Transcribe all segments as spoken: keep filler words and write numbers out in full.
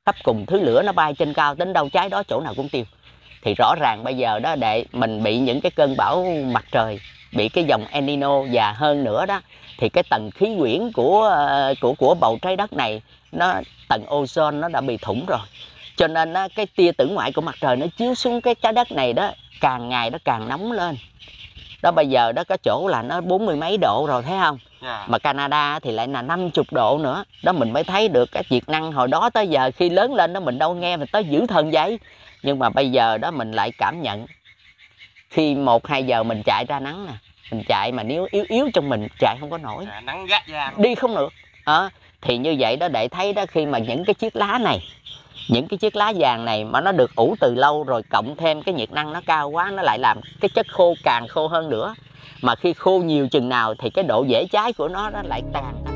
tấp cùng thứ lửa nó bay trên cao, đến đâu cháy đó chỗ nào cũng tiêu. Thì rõ ràng bây giờ đó, để mình bị những cái cơn bão mặt trời, bị cái dòng El Nino, và hơn nữa đó thì cái tầng khí quyển của của của bầu trái đất này, nó tầng ozone nó đã bị thủng rồi, cho nên á, cái tia tử ngoại của mặt trời nó chiếu xuống cái trái đất này đó, càng ngày nó càng nóng lên đó. Bây giờ đó có chỗ là nó bốn mươi mấy độ rồi, thấy không? Yeah. Mà Canada thì lại là năm mươi độ nữa đó. Mình mới thấy được cái nhiệt năng hồi đó tới giờ khi lớn lên đó mình đâu nghe mình tới dữ thần vậy. Nhưng mà bây giờ đó mình lại cảm nhận khi một hai giờ mình chạy ra nắng nè, mình chạy mà nếu yếu yếu trong mình chạy không có nổi, à, nắng gắt da đi không được à, thì như vậy đó, để thấy đó, khi mà những cái chiếc lá này, những cái chiếc lá vàng này mà nó được ủ từ lâu rồi, cộng thêm cái nhiệt năng nó cao quá, nó lại làm cái chất khô càng khô hơn nữa. Mà khi khô nhiều chừng nào thì cái độ dễ cháy của nó nó lại càng tăng.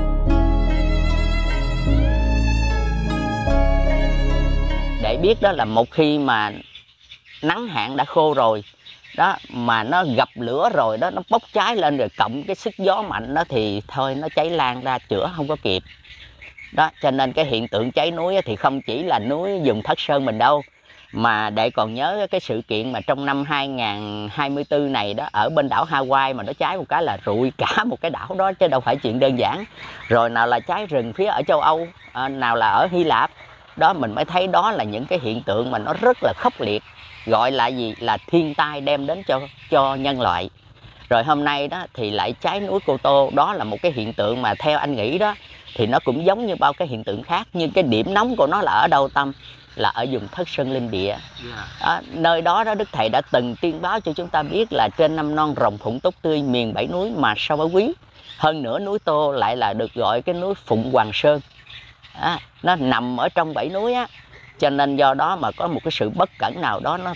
Để biết đó là một khi mà nắng hạn đã khô rồi đó, mà nó gặp lửa rồi đó, nó bốc cháy lên rồi, cộng cái sức gió mạnh đó thì thôi nó cháy lan ra, chữa không có kịp đó. Cho nên cái hiện tượng cháy núi thì không chỉ là núi vùng Thất Sơn mình đâu, mà để còn nhớ cái sự kiện mà trong năm hai nghìn hai mươi tư này đó, ở bên đảo Hawaii mà nó cháy một cái là rụi cả một cái đảo đó, chứ đâu phải chuyện đơn giản. Rồi nào là cháy rừng phía ở châu Âu, à, nào là ở Hy Lạp đó. Mình mới thấy đó là những cái hiện tượng mà nó rất là khốc liệt, gọi là gì, là thiên tai đem đến cho cho nhân loại. Rồi hôm nay đó thì lại cháy núi Cô Tô, đó là một cái hiện tượng mà theo anh nghĩ đó thì nó cũng giống như bao cái hiện tượng khác, nhưng cái điểm nóng của nó là ở đâu Tâm? Là ở vùng Thất Sơn Linh Địa. Đó, nơi đó đó Đức Thầy đã từng tiên báo cho chúng ta biết là trên năm non rồng phụng tốt tươi, miền bảy núi mà sao bá quý. Hơn nữa núi Tô lại là được gọi cái núi Phụng Hoàng Sơn. Đó, nó nằm ở trong bảy núi á, cho nên do đó mà có một cái sự bất cẩn nào đó nó.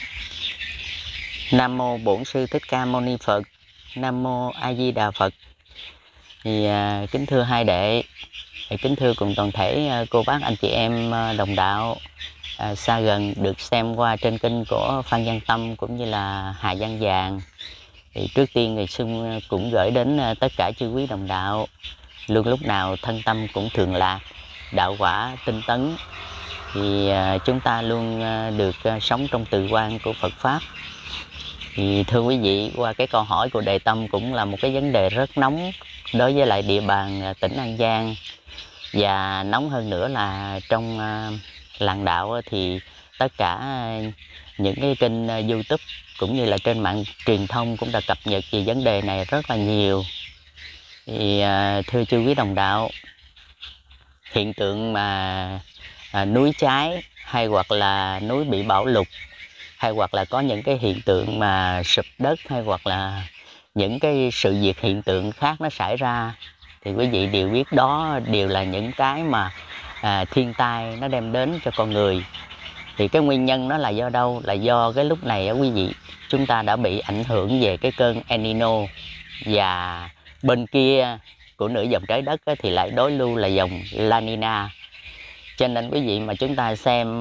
Nam mô Bổn Sư Thích Ca Mâu Ni Phật. Nam mô A Di Đà Phật. Thì à, kính thưa hai đệ, kính thưa cùng toàn thể à, cô bác anh chị em à, đồng đạo à, xa gần được xem qua trên kênh của Phan Văn Tâm cũng như là Hà Văn Vàng. Thì trước tiên người xưng cũng gửi đến à, tất cả chư quý đồng đạo, luôn lúc nào thân tâm cũng thường lạc, đạo quả tinh tấn. Thì à, chúng ta luôn à, được à, sống trong từ quan của Phật Pháp. Thì thưa quý vị, qua cái câu hỏi của Đệ Tâm cũng là một cái vấn đề rất nóng đối với lại địa bàn tỉnh An Giang. Và nóng hơn nữa là trong làng đạo thì tất cả những cái kênh YouTube cũng như là trên mạng truyền thông cũng đã cập nhật về vấn đề này rất là nhiều. Thì thưa chư quý đồng đạo, hiện tượng mà núi cháy hay hoặc là núi bị bão lụt, hay hoặc là có những cái hiện tượng mà sụp đất, hay hoặc là những cái sự việc hiện tượng khác nó xảy ra, thì quý vị đều biết đó đều là những cái mà à, thiên tai nó đem đến cho con người. Thì cái nguyên nhân nó là do đâu? Là do cái lúc này quý vị, chúng ta đã bị ảnh hưởng về cái cơn El Nino, và bên kia của nửa vòng trái đất thì lại đối lưu là dòng La Nina. Cho nên quý vị mà chúng ta xem,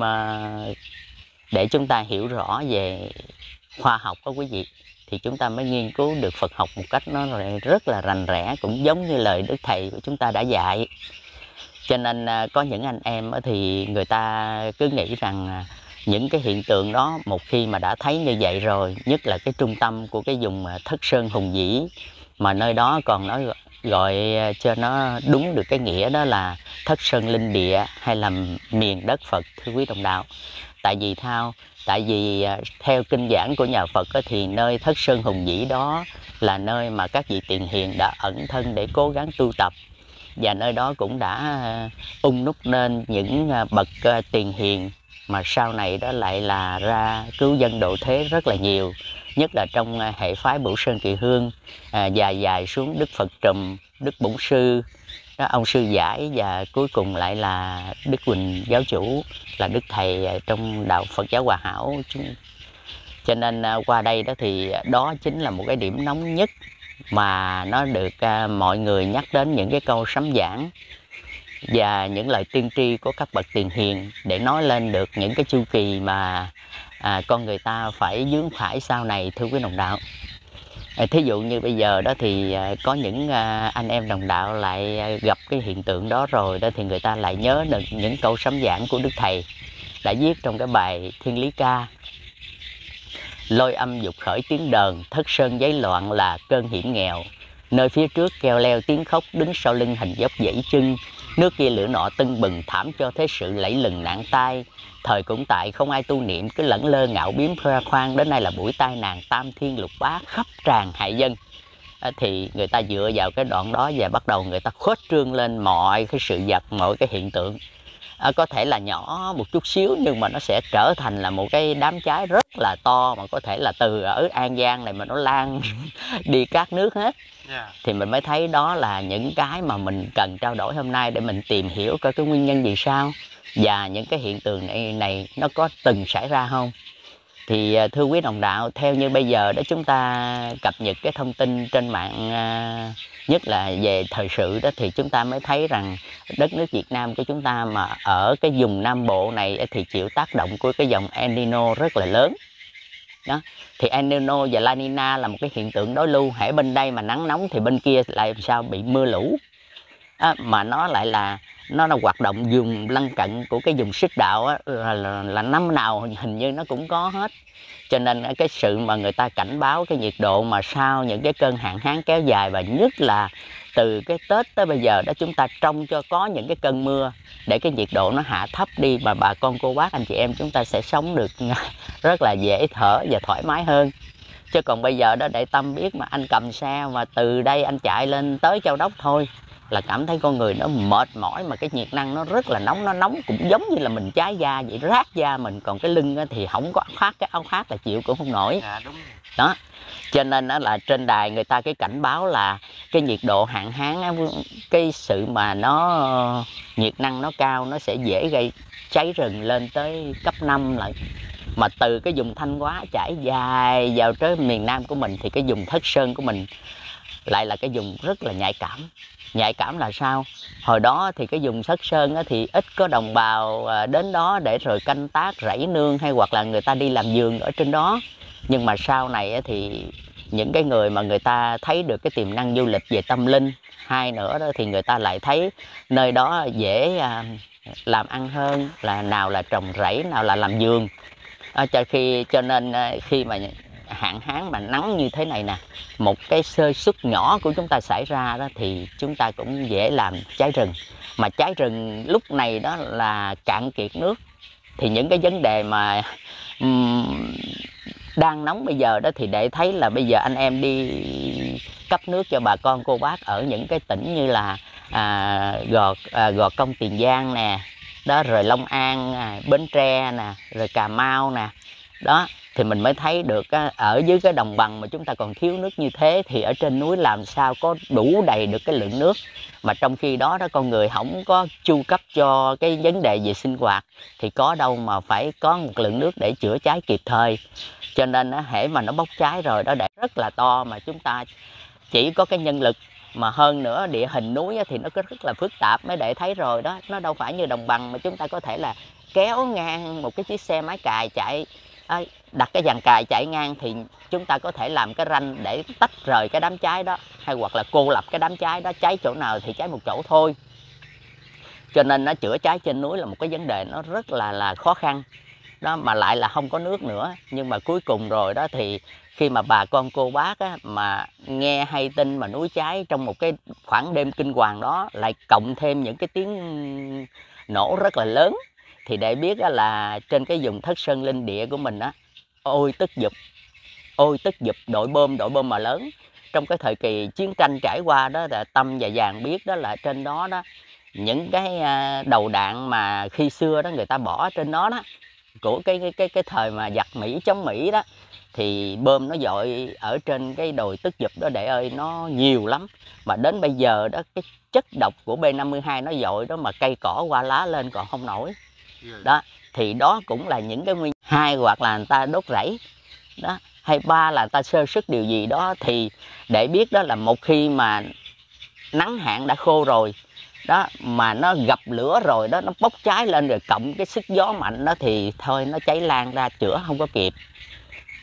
để chúng ta hiểu rõ về khoa học đó quý vị, thì chúng ta mới nghiên cứu được Phật học một cách nó rất là rành rẽ, cũng giống như lời Đức Thầy của chúng ta đã dạy. Cho nên có những anh em thì người ta cứ nghĩ rằng những cái hiện tượng đó một khi mà đã thấy như vậy rồi, nhất là cái trung tâm của cái vùng Thất Sơn hùng vĩ, mà nơi đó còn nói gọi cho nó đúng được cái nghĩa đó là Thất Sơn Linh Địa, hay là miền đất Phật, thưa quý đồng đạo. Tại vì thao Tại vì theo kinh giảng của nhà Phật thì nơi Thất Sơn hùng vĩ đó là nơi mà các vị tiền hiền đã ẩn thân để cố gắng tu tập. Và nơi đó cũng đã ung núc nên những bậc tiền hiền mà sau này đó lại là ra cứu dân độ thế rất là nhiều. Nhất là trong hệ phái Bửu Sơn Kỳ Hương, à, dài dài xuống Đức Phật Trùm, Đức Bổn Sư, đó, ông Sư Giải, và cuối cùng lại là Đức Huỳnh Giáo Chủ, là Đức Thầy trong đạo Phật giáo Hòa Hảo. Cho nên qua đây đó thì đó chính là một cái điểm nóng nhất mà nó được uh, mọi người nhắc đến những cái câu sấm giảng và những lời tiên tri của các bậc tiền hiền, để nói lên được những cái chu kỳ mà à, con người ta phải vướng phải sau này, thưa quý đồng đạo. Thí dụ như bây giờ đó thì có những anh em đồng đạo lại gặp cái hiện tượng đó rồi đó, thì người ta lại nhớ được những câu sấm giảng của Đức Thầy đã viết trong cái bài Thiên Lý Ca: lôi âm dục khởi tiếng đờn, thất sơn giấy loạn là cơn hiểm nghèo. Nơi phía trước keo leo tiếng khóc, đứng sau lưng hình dốc dãy chân. Nước kia lửa nọ tưng bừng, thảm cho thế sự lẫy lừng nạn tai. Thời cũng tại không ai tu niệm, cứ lẫn lơ ngạo biếm khoe khoang. Đến nay là buổi tai nạn tam thiên lục bá, khắp tràn hại dân. À, thì người ta dựa vào cái đoạn đó và bắt đầu người ta khuếch trương lên mọi cái sự vật, mọi cái hiện tượng. À, có thể là nhỏ một chút xíu nhưng mà nó sẽ trở thành là một cái đám cháy rất là to, mà có thể là từ ở An Giang này mà nó lan đi các nước hết. Yeah. Thì mình mới thấy đó là những cái mà mình cần trao đổi hôm nay để mình tìm hiểu coi cái nguyên nhân vì sao và những cái hiện tượng này, này nó có từng xảy ra không. Thì thưa quý đồng đạo, theo như bây giờ đó chúng ta cập nhật cái thông tin trên mạng, nhất là về thời sự đó, thì chúng ta mới thấy rằng đất nước Việt Nam của chúng ta mà ở cái vùng Nam Bộ này thì chịu tác động của cái dòng El Nino rất là lớn. Đó. Thì El Nino và La Nina là một cái hiện tượng đối lưu, hễ bên đây mà nắng nóng thì bên kia lại làm sao bị mưa lũ. À, mà nó lại là nó là hoạt động vùng lân cận của cái vùng xích đạo á, là, là, là năm nào hình như nó cũng có hết. Cho nên cái sự mà người ta cảnh báo cái nhiệt độ mà sau những cái cơn hạn hán kéo dài, và nhất là từ cái Tết tới bây giờ đó, chúng ta trông cho có những cái cơn mưa để cái nhiệt độ nó hạ thấp đi, mà bà con cô bác anh chị em chúng ta sẽ sống được rất là dễ thở và thoải mái hơn. Chứ còn bây giờ đó, để Tâm biết mà anh cầm xe mà từ đây anh chạy lên tới Châu Đốc thôi là cảm thấy con người nó mệt mỏi, mà cái nhiệt năng nó rất là nóng, nó nóng cũng giống như là mình cháy da vậy, rát da mình. Còn cái lưng thì không có áo khoác, cái áo khoác là chịu cũng không nổi. À, đúng. Đó, cho nên là trên đài người ta cái cảnh báo là cái nhiệt độ hạn hán, cái sự mà nó nhiệt năng nó cao, nó sẽ dễ gây cháy rừng lên tới cấp năm lại. Mà từ cái vùng Thanh Hóa trải dài vào tới miền Nam của mình thì cái vùng Thất Sơn của mình lại là cái vùng rất là nhạy cảm. Nhạy cảm là sao? Hồi đó thì cái vùng Thất Sơn thì ít có đồng bào đến đó để rồi canh tác rẫy nương, hay hoặc là người ta đi làm vườn ở trên đó. Nhưng mà sau này thì những cái người mà người ta thấy được cái tiềm năng du lịch về tâm linh, hai nữa đó thì người ta lại thấy nơi đó dễ làm ăn hơn, là nào là trồng rẫy, nào là làm vườn. À, cho khi cho nên khi mà hạn hán mà nắng như thế này nè, một cái sơ suất nhỏ của chúng ta xảy ra đó thì chúng ta cũng dễ làm cháy rừng. Mà cháy rừng lúc này đó là cạn kiệt nước. Thì những cái vấn đề mà um, đang nóng bây giờ đó, thì để thấy là bây giờ anh em đi cấp nước cho bà con cô bác ở những cái tỉnh như là à, Gò, à, Gò Công Tiền Giang nè, đó, rồi Long An, à, Bến Tre nè, rồi Cà Mau nè, đó, thì mình mới thấy được á, ở dưới cái đồng bằng mà chúng ta còn thiếu nước như thế, thì ở trên núi làm sao có đủ đầy được cái lượng nước. Mà trong khi đó đó con người không có chu cấp cho cái vấn đề về sinh hoạt, thì có đâu mà phải có một lượng nước để chữa cháy kịp thời. Cho nên á, hễ mà nó bốc cháy rồi đó, để rất là to, mà chúng ta chỉ có cái nhân lực, mà hơn nữa địa hình núi thì nó rất là phức tạp, mới để thấy rồi đó, nó đâu phải như đồng bằng mà chúng ta có thể là kéo ngang một cái chiếc xe máy cày chạy, đặt cái dàn cày chạy ngang thì chúng ta có thể làm cái ranh để tách rời cái đám cháy đó, hay hoặc là cô lập cái đám cháy đó, cháy chỗ nào thì cháy một chỗ thôi. Cho nên nó chữa cháy trên núi là một cái vấn đề nó rất là là khó khăn đó, mà lại là không có nước nữa. Nhưng mà cuối cùng rồi đó thì khi mà bà con cô bác á, mà nghe hay tin mà núi cháy trong một cái khoảng đêm kinh hoàng đó, lại cộng thêm những cái tiếng nổ rất là lớn, thì để biết á, là trên cái vùng Thất Sơn linh địa của mình á, ôi tức giục, ôi tức giục đội bom, đội bom mà lớn. Trong cái thời kỳ chiến tranh trải qua đó, là Tâm và Vàng biết đó, là trên đó đó những cái đầu đạn mà khi xưa đó người ta bỏ trên đó đó, của cái cái cái cái thời mà giặc Mỹ chống Mỹ đó, thì bom nó dội ở trên cái đồi Tức Giục đó để ơi, nó nhiều lắm. Mà đến bây giờ đó cái chất độc của B năm mươi hai nó dội đó, mà cây cỏ hoa lá lên còn không nổi đó. Thì đó cũng là những cái nguyên hai, hoặc là người ta đốt rẫy đó, hay ba là người ta sơ sức điều gì đó. Thì để biết đó là một khi mà nắng hạn đã khô rồi đó, mà nó gặp lửa rồi đó, nó bốc cháy lên rồi cộng cái sức gió mạnh đó, thì thôi nó cháy lan ra, chữa không có kịp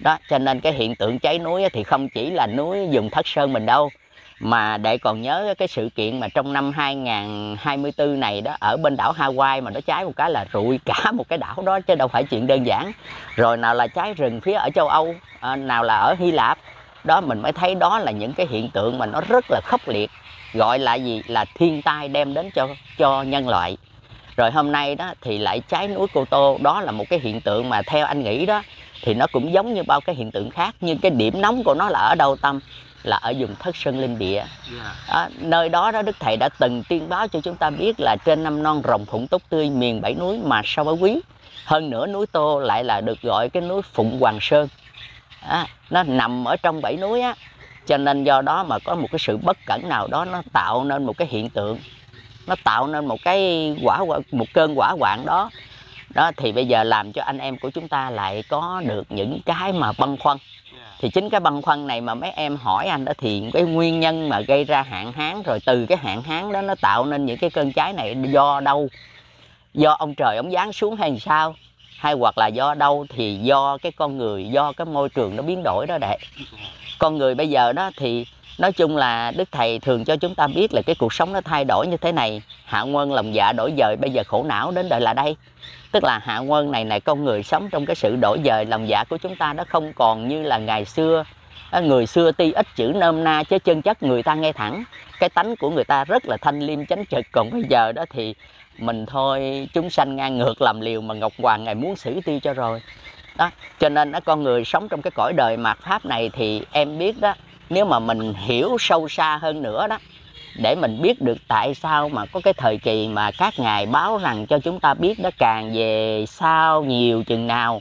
Đó, cho nên cái hiện tượng cháy núi thì không chỉ là núi vùng Thất Sơn mình đâu, mà để còn nhớ cái sự kiện mà trong năm hai nghìn hai mươi tư này đó, ở bên đảo Hawaii mà nó cháy một cái là rụi cả một cái đảo đó, chứ đâu phải chuyện đơn giản. Rồi nào là cháy rừng phía ở châu Âu, à, nào là ở Hy Lạp. Đó mình mới thấy đó là những cái hiện tượng mà nó rất là khốc liệt, gọi là gì, là thiên tai đem đến cho cho nhân loại. Rồi hôm nay đó thì lại cháy núi Cô Tô, đó là một cái hiện tượng mà theo anh nghĩ đó thì nó cũng giống như bao cái hiện tượng khác, nhưng cái điểm nóng của nó là ở đâu Tâm? Là ở vùng Thất Sơn Linh Địa. Đó, nơi đó đó Đức Thầy đã từng tiên báo cho chúng ta biết là trên năm non rồng phụng túc tươi, miền bảy núi mà sao bá quý. Hơn nữa núi Tô lại là được gọi cái núi Phụng Hoàng Sơn. Đó, nó nằm ở trong bảy núi á, cho nên do đó mà có một cái sự bất cẩn nào đó nó tạo nên một cái hiện tượng, nó tạo nên một cái quả một cơn hỏa hoạn đó. Đó thì bây giờ làm cho anh em của chúng ta lại có được những cái mà băn khoăn. Thì chính cái băn khoăn này mà mấy em hỏi anh đó, thì cái nguyên nhân mà gây ra hạn hán, rồi từ cái hạn hán đó nó tạo nên những cái cơn cháy này do đâu? Do ông trời ông giáng xuống hay sao? Hay hoặc là do đâu? Thì do cái con người, do cái môi trường nó biến đổi đó đệ. Con người bây giờ đó thì nói chung là Đức Thầy thường cho chúng ta biết là cái cuộc sống nó thay đổi như thế này. Hạ Nguồn lòng dạ đổi dời, bây giờ khổ não đến đời là đây. Tức là Hạ Nguồn này này con người sống trong cái sự đổi dời lòng dạ của chúng ta, nó không còn như là ngày xưa. Người xưa tuy ít chữ nôm na chứ chân chất người ta nghe thẳng. Cái tánh của người ta rất là thanh liêm chánh trực. Còn bây giờ đó thì mình thôi chúng sanh ngang ngược làm liều mà Ngọc Hoàng ngày muốn xử tiêu cho rồi. Đó, cho nên đó, con người sống trong cái cõi đời mạt pháp này thì em biết đó, nếu mà mình hiểu sâu xa hơn nữa đó, để mình biết được tại sao mà có cái thời kỳ mà các ngài báo rằng cho chúng ta biết nó càng về sau nhiều chừng nào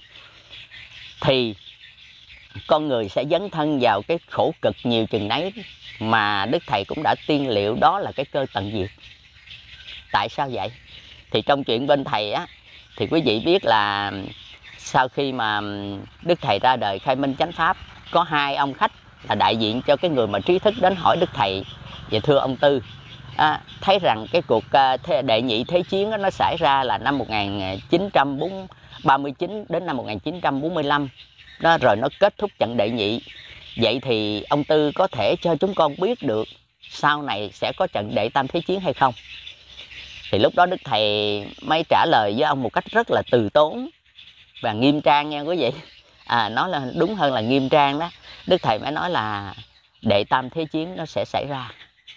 thì con người sẽ dấn thân vào cái khổ cực nhiều chừng nấy, mà Đức Thầy cũng đã tiên liệu đó là cái cơ tận diệt. Tại sao vậy? Thì trong chuyện bên Thầy á, thì quý vị biết là sau khi mà Đức Thầy ra đời khai minh chánh pháp, có hai ông khách là đại diện cho cái người mà trí thức đến hỏi Đức Thầy và thưa ông Tư, à, thấy rằng cái cuộc uh, đệ nhị thế chiến đó, nó xảy ra là năm một nghìn chín trăm ba mươi chín đến năm một nghìn chín trăm bốn mươi lăm đó, rồi nó kết thúc trận đệ nhị. Vậy thì ông Tư có thể cho chúng con biết được sau này sẽ có trận đệ tam thế chiến hay không? Thì lúc đó Đức Thầy mới trả lời với ông một cách rất là từ tốn và nghiêm trang nha quý vị. À, nói là đúng hơn là nghiêm trang đó. Đức Thầy mới nói là đệ tam thế chiến nó sẽ xảy ra,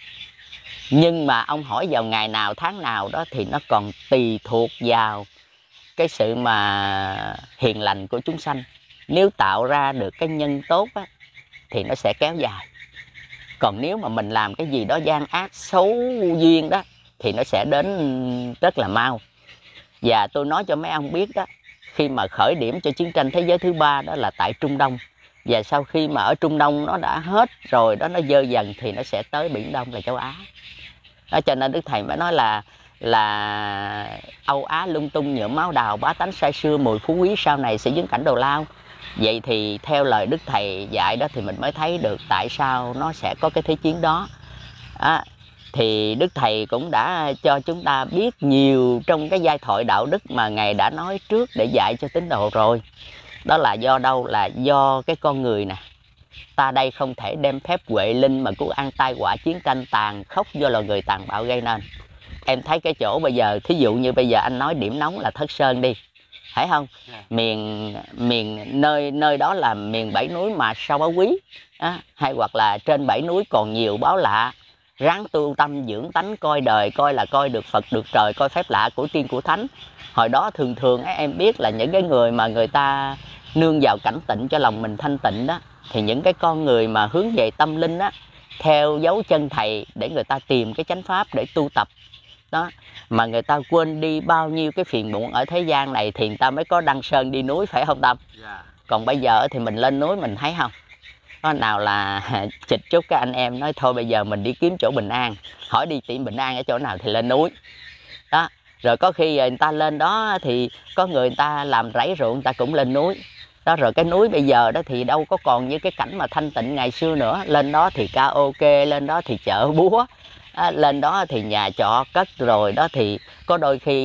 nhưng mà ông hỏi vào ngày nào tháng nào đó thì nó còn tùy thuộc vào cái sự mà hiền lành của chúng sanh. Nếu tạo ra được cái nhân tốt á, thì nó sẽ kéo dài. Còn nếu mà mình làm cái gì đó gian ác xấu duyên đó thì nó sẽ đến rất là mau. Và tôi nói cho mấy ông biết đó, khi mà khởi điểm cho chiến tranh thế giới thứ ba đó là tại Trung Đông, và sau khi mà ở Trung Đông nó đã hết rồi đó, nó dơ dần thì nó sẽ tới Biển Đông là châu Á. Đó, cho nên Đức Thầy mới nói là là Âu Á lung tung nhuộm máu đào, bá tánh say sưa mùi phú quý, sau này sẽ dính cảnh đầu lao. Vậy thì theo lời Đức Thầy dạy đó thì mình mới thấy được tại sao nó sẽ có cái thế chiến đó. À, thì Đức Thầy cũng đã cho chúng ta biết nhiều trong cái giai thoại đạo đức mà Ngài đã nói trước để dạy cho tín đồ rồi. Đó là do đâu? Là do cái con người nè. Ta đây không thể đem phép huệ linh mà cứu ăn tai họa chiến tranh tàn khốc do loài người tàn bạo gây nên. Em thấy cái chỗ bây giờ, thí dụ như bây giờ anh nói điểm nóng là Thất Sơn đi, phải không? Yeah. Miền miền nơi nơi đó là miền bảy núi mà sao bá quý, à, hay hoặc là trên bảy núi còn nhiều báo lạ. Ráng tu tâm dưỡng tánh, coi đời, coi là coi được Phật được trời, coi phép lạ của tiên của thánh. Hồi đó thường thường ấy, em biết là những cái người mà người ta nương vào cảnh tịnh cho lòng mình thanh tịnh đó, thì những cái con người mà hướng về tâm linh á, theo dấu chân Thầy để người ta tìm cái chánh pháp để tu tập đó, mà người ta quên đi bao nhiêu cái phiền muộn ở thế gian này thì người ta mới có đăng sơn đi núi, phải không Tâm? Yeah. Còn bây giờ thì mình lên núi mình thấy không, có nào là chịch chút các anh em nói thôi bây giờ mình đi kiếm chỗ bình an, hỏi đi tìm bình an ở chỗ nào thì lên núi đó. Rồi có khi người ta lên đó thì có người, người ta làm rẫy ruộng, người ta cũng lên núi đó. Rồi cái núi bây giờ đó thì đâu có còn như cái cảnh mà thanh tịnh ngày xưa nữa. Lên đó thì karaoke, lên đó thì chợ búa, à, lên đó thì nhà trọ cất, rồi đó thì có đôi khi đó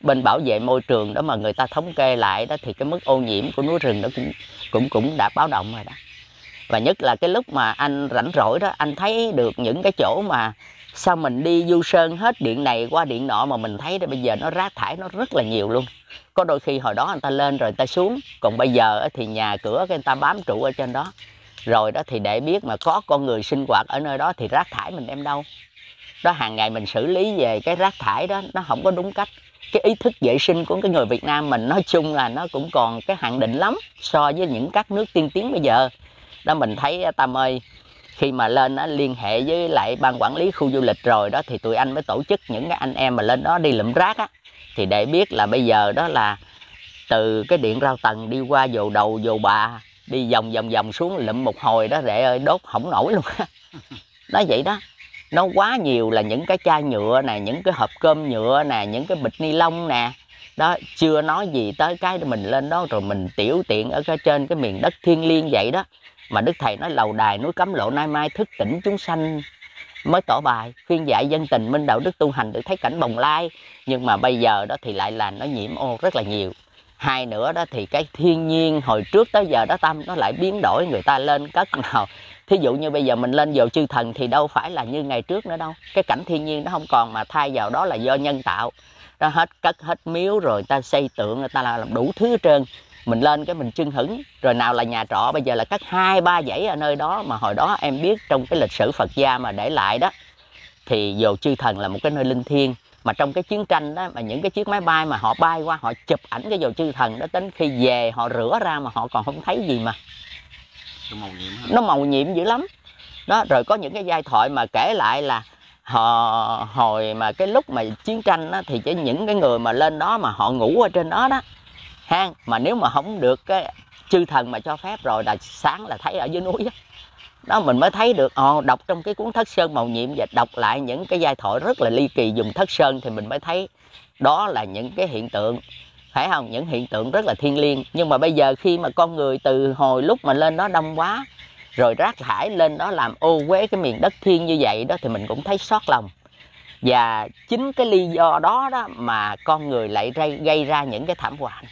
bên bảo vệ môi trường đó mà người ta thống kê lại đó, thì cái mức ô nhiễm của núi rừng nó cũng cũng cũng đã báo động rồi đó. Và nhất là cái lúc mà anh rảnh rỗi đó, anh thấy được những cái chỗ mà sao mình đi du sơn hết điện này qua điện nọ mà mình thấy đó bây giờ nó rác thải nó rất là nhiều luôn. Có đôi khi hồi đó người ta lên rồi người ta xuống, còn bây giờ thì nhà cửa cái người ta bám trụ ở trên đó. Rồi đó thì để biết mà có con người sinh hoạt ở nơi đó thì rác thải mình đem đâu. Đó, hàng ngày mình xử lý về cái rác thải đó nó không có đúng cách. Cái ý thức vệ sinh của cái người Việt Nam mình nói chung là nó cũng còn cái hạn định lắm so với những các nước tiên tiến bây giờ. Đó, mình thấy Tâm ơi, khi mà lên đó, liên hệ với lại ban quản lý khu du lịch rồi đó thì tụi anh mới tổ chức những cái anh em mà lên đó đi lụm rác á, thì để biết là bây giờ đó là từ cái điện rao tầng đi qua dồ đầu dồ bà, đi vòng vòng vòng xuống lụm một hồi đó để ơi đốt không nổi luôn. Nó vậy đó, nó quá nhiều là những cái chai nhựa nè, những cái hộp cơm nhựa nè, những cái bịch ni lông nè. Đó, chưa nói gì tới cái mình lên đó rồi mình tiểu tiện ở cái trên cái miền đất thiêng liêng vậy đó. Mà Đức Thầy nói lầu đài núi cấm lộ nay mai thức tỉnh chúng sanh mới tỏ bài, khuyên dạy dân tình minh đạo đức tu hành được thấy cảnh bồng lai. Nhưng mà bây giờ đó thì lại là nó nhiễm ô rất là nhiều. Hai nữa đó thì cái thiên nhiên hồi trước tới giờ đó Tâm nó lại biến đổi, người ta lên cất nào. Thí dụ như bây giờ mình lên dầu chư thần thì đâu phải là như ngày trước nữa đâu. Cái cảnh thiên nhiên nó không còn, mà thay vào đó là do nhân tạo. Nó hết cất hết miếu rồi ta xây tượng, người ta làm đủ thứ hết trơn. Mình lên cái mình chưng hửng. Rồi nào là nhà trọ bây giờ là cất hai ba dãy ở nơi đó. Mà hồi đó em biết trong cái lịch sử Phật gia mà để lại đó, thì dầu chư thần là một cái nơi linh thiêng. Mà trong cái chiến tranh đó, mà những cái chiếc máy bay mà họ bay qua họ chụp ảnh cái dầu chư thần đó, đến khi về họ rửa ra mà họ còn không thấy gì mà nó màu nhiệm, nó màu nhiệm dữ lắm đó. Rồi có những cái giai thoại mà kể lại là họ hồi mà cái lúc mà chiến tranh đó, thì chỉ những cái người mà lên đó mà họ ngủ ở trên đó đó ha, mà nếu mà không được cái chư thần mà cho phép rồi là sáng là thấy ở dưới núi đó. Đó mình mới thấy được, ồ, đọc trong cái cuốn Thất Sơn Màu Nhiệm và đọc lại những cái giai thoại rất là ly kỳ dùng thất sơn thì mình mới thấy đó là những cái hiện tượng, phải không? Những hiện tượng rất là thiêng liêng. Nhưng mà bây giờ khi mà con người từ hồi lúc mà lên đó đông quá, rồi rác thải lên đó làm ô uế cái miền đất thiêng như vậy đó, thì mình cũng thấy xót lòng. Và chính cái lý do đó đó mà con người lại gây, gây ra những cái thảm họa.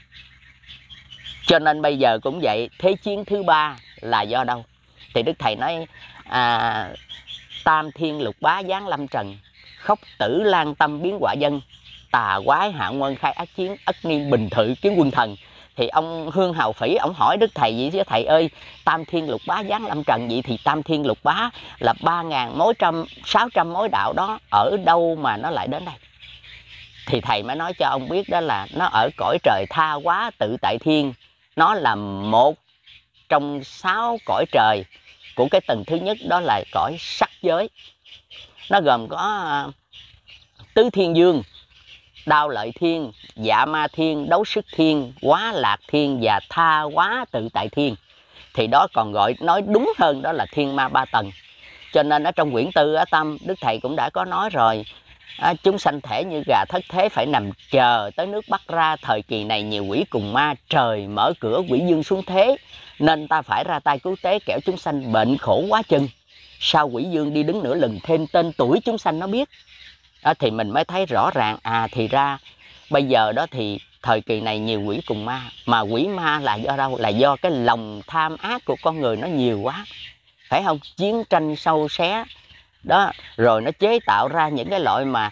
Cho nên bây giờ cũng vậy, thế chiến thứ ba là do đâu? Thì Đức Thầy nói à, tam thiên lục bá giáng lâm trần, khóc tử lan tâm biến quả dân, tà quái hạ quân khai ác chiến, ất niên bình thự kiến quân thần. Thì ông Hương Hào Phỉ ông hỏi Đức Thầy vậy chứ, thầy ơi tam thiên lục bá giáng lâm trần vậy thì tam thiên lục bá là ba ngàn mối trăm sáu trăm mối đạo đó ở đâu mà nó lại đến đây? Thì thầy mới nói cho ông biết đó là nó ở cõi trời tha hóa tự tại thiên. Nó là một trong sáu cõi trời của cái tầng thứ nhất, đó là cõi sắc giới. Nó gồm có uh, tứ thiên dương, đao lợi thiên, dạ ma thiên, đấu sức thiên, quá lạc thiên và tha hóa tự tại thiên. Thì đó còn gọi nói đúng hơn đó là thiên ma ba tầng. Cho nên ở trong quyển tư ở Tâm, Đức Thầy cũng đã có nói rồi, à, chúng sanh thể như gà thất thế phải nằm chờ tới nước Bắc ra. Thời kỳ này nhiều quỷ cùng ma, trời mở cửa quỷ dương xuống thế, nên ta phải ra tay cứu tế, kẻo chúng sanh bệnh khổ quá chừng. Sao quỷ dương đi đứng nửa lần thêm tên tuổi chúng sanh nó biết. À, thì mình mới thấy rõ ràng, à thì ra bây giờ đó thì thời kỳ này nhiều quỷ cùng ma. Mà quỷ ma là do đâu? Là do cái lòng tham ác của con người nó nhiều quá, phải không? Chiến tranh sâu xé đó, rồi nó chế tạo ra những cái loại mà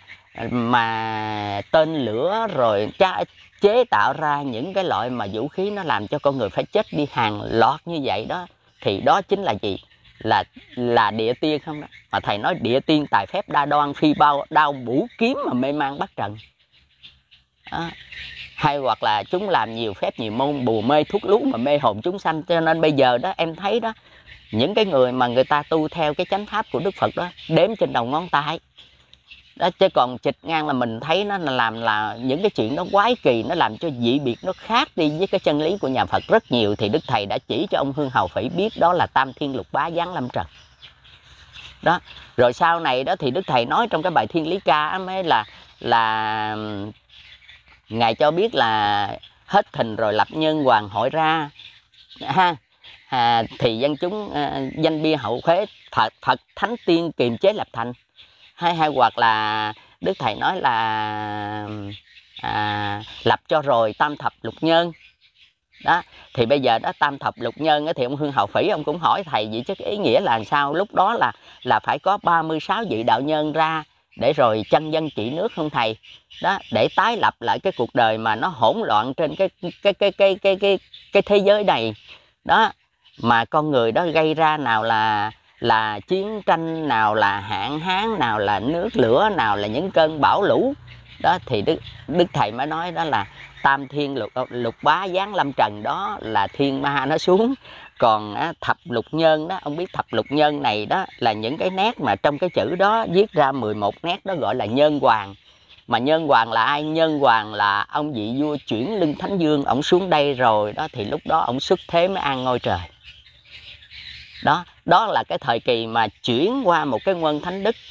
mà tên lửa, rồi chế tạo ra những cái loại mà vũ khí nó làm cho con người phải chết đi hàng loạt như vậy đó. Thì đó chính là gì? Là là địa tiên không đó. Mà thầy nói địa tiên tài phép đa đoan, phi bao đao bủ kiếm mà mê man bắt trần đó. Hay hoặc là chúng làm nhiều phép nhiều môn, bùa mê thuốc lú mà mê hồn chúng sanh. Cho nên bây giờ đó em thấy đó, những cái người mà người ta tu theo cái chánh pháp của Đức Phật đó đếm trên đầu ngón tay đó. Chứ còn chịch ngang là mình thấy nó làm là những cái chuyện nó quái kỳ, nó làm cho dị biệt, nó khác đi với cái chân lý của nhà Phật rất nhiều. Thì Đức Thầy đã chỉ cho ông Hương Hào Phỉ biết đó là tam thiên lục bá giáng lâm trần đó. Rồi sau này đó thì Đức Thầy nói trong cái bài Thiên Lý Ca mới là là Ngài cho biết là hết thình rồi lập nhân hoàng hội ra ha. À, thì dân chúng à, danh bia hậu khế, Phật, Phật thánh tiên kiềm chế lập thành. Hay hay hoặc là Đức Thầy nói là à, lập cho rồi tam thập lục nhân. Đó thì bây giờ đó tam thập lục nhân thì ông Hương Hào Phỉ ông cũng hỏi thầy vậy chứ ý nghĩa là sao, lúc đó là là phải có ba mươi sáu vị đạo nhân ra để rồi chân dân trị nước không thầy? Đó, để tái lập lại cái cuộc đời mà nó hỗn loạn trên cái cái cái cái cái cái cái, cái thế giới này. Đó, mà con người đó gây ra nào là là chiến tranh, nào là hạn hán, nào là nước lửa, nào là những cơn bão lũ. Đó thì đức đức thầy mới nói đó là tam thiên lục lục bá giáng lâm trần, đó là thiên ma nó xuống. Còn á, thập lục nhân đó, ông biết thập lục nhân này đó là những cái nét mà trong cái chữ đó viết ra mười một nét, đó gọi là nhân hoàng. Mà nhân hoàng là ai? Nhân hoàng là ông vị vua chuyển lưng thánh dương, ổng xuống đây rồi đó thì lúc đó ổng xuất thế mới an ngôi trời. Đó, đó là cái thời kỳ mà chuyển qua một cái quân thánh đức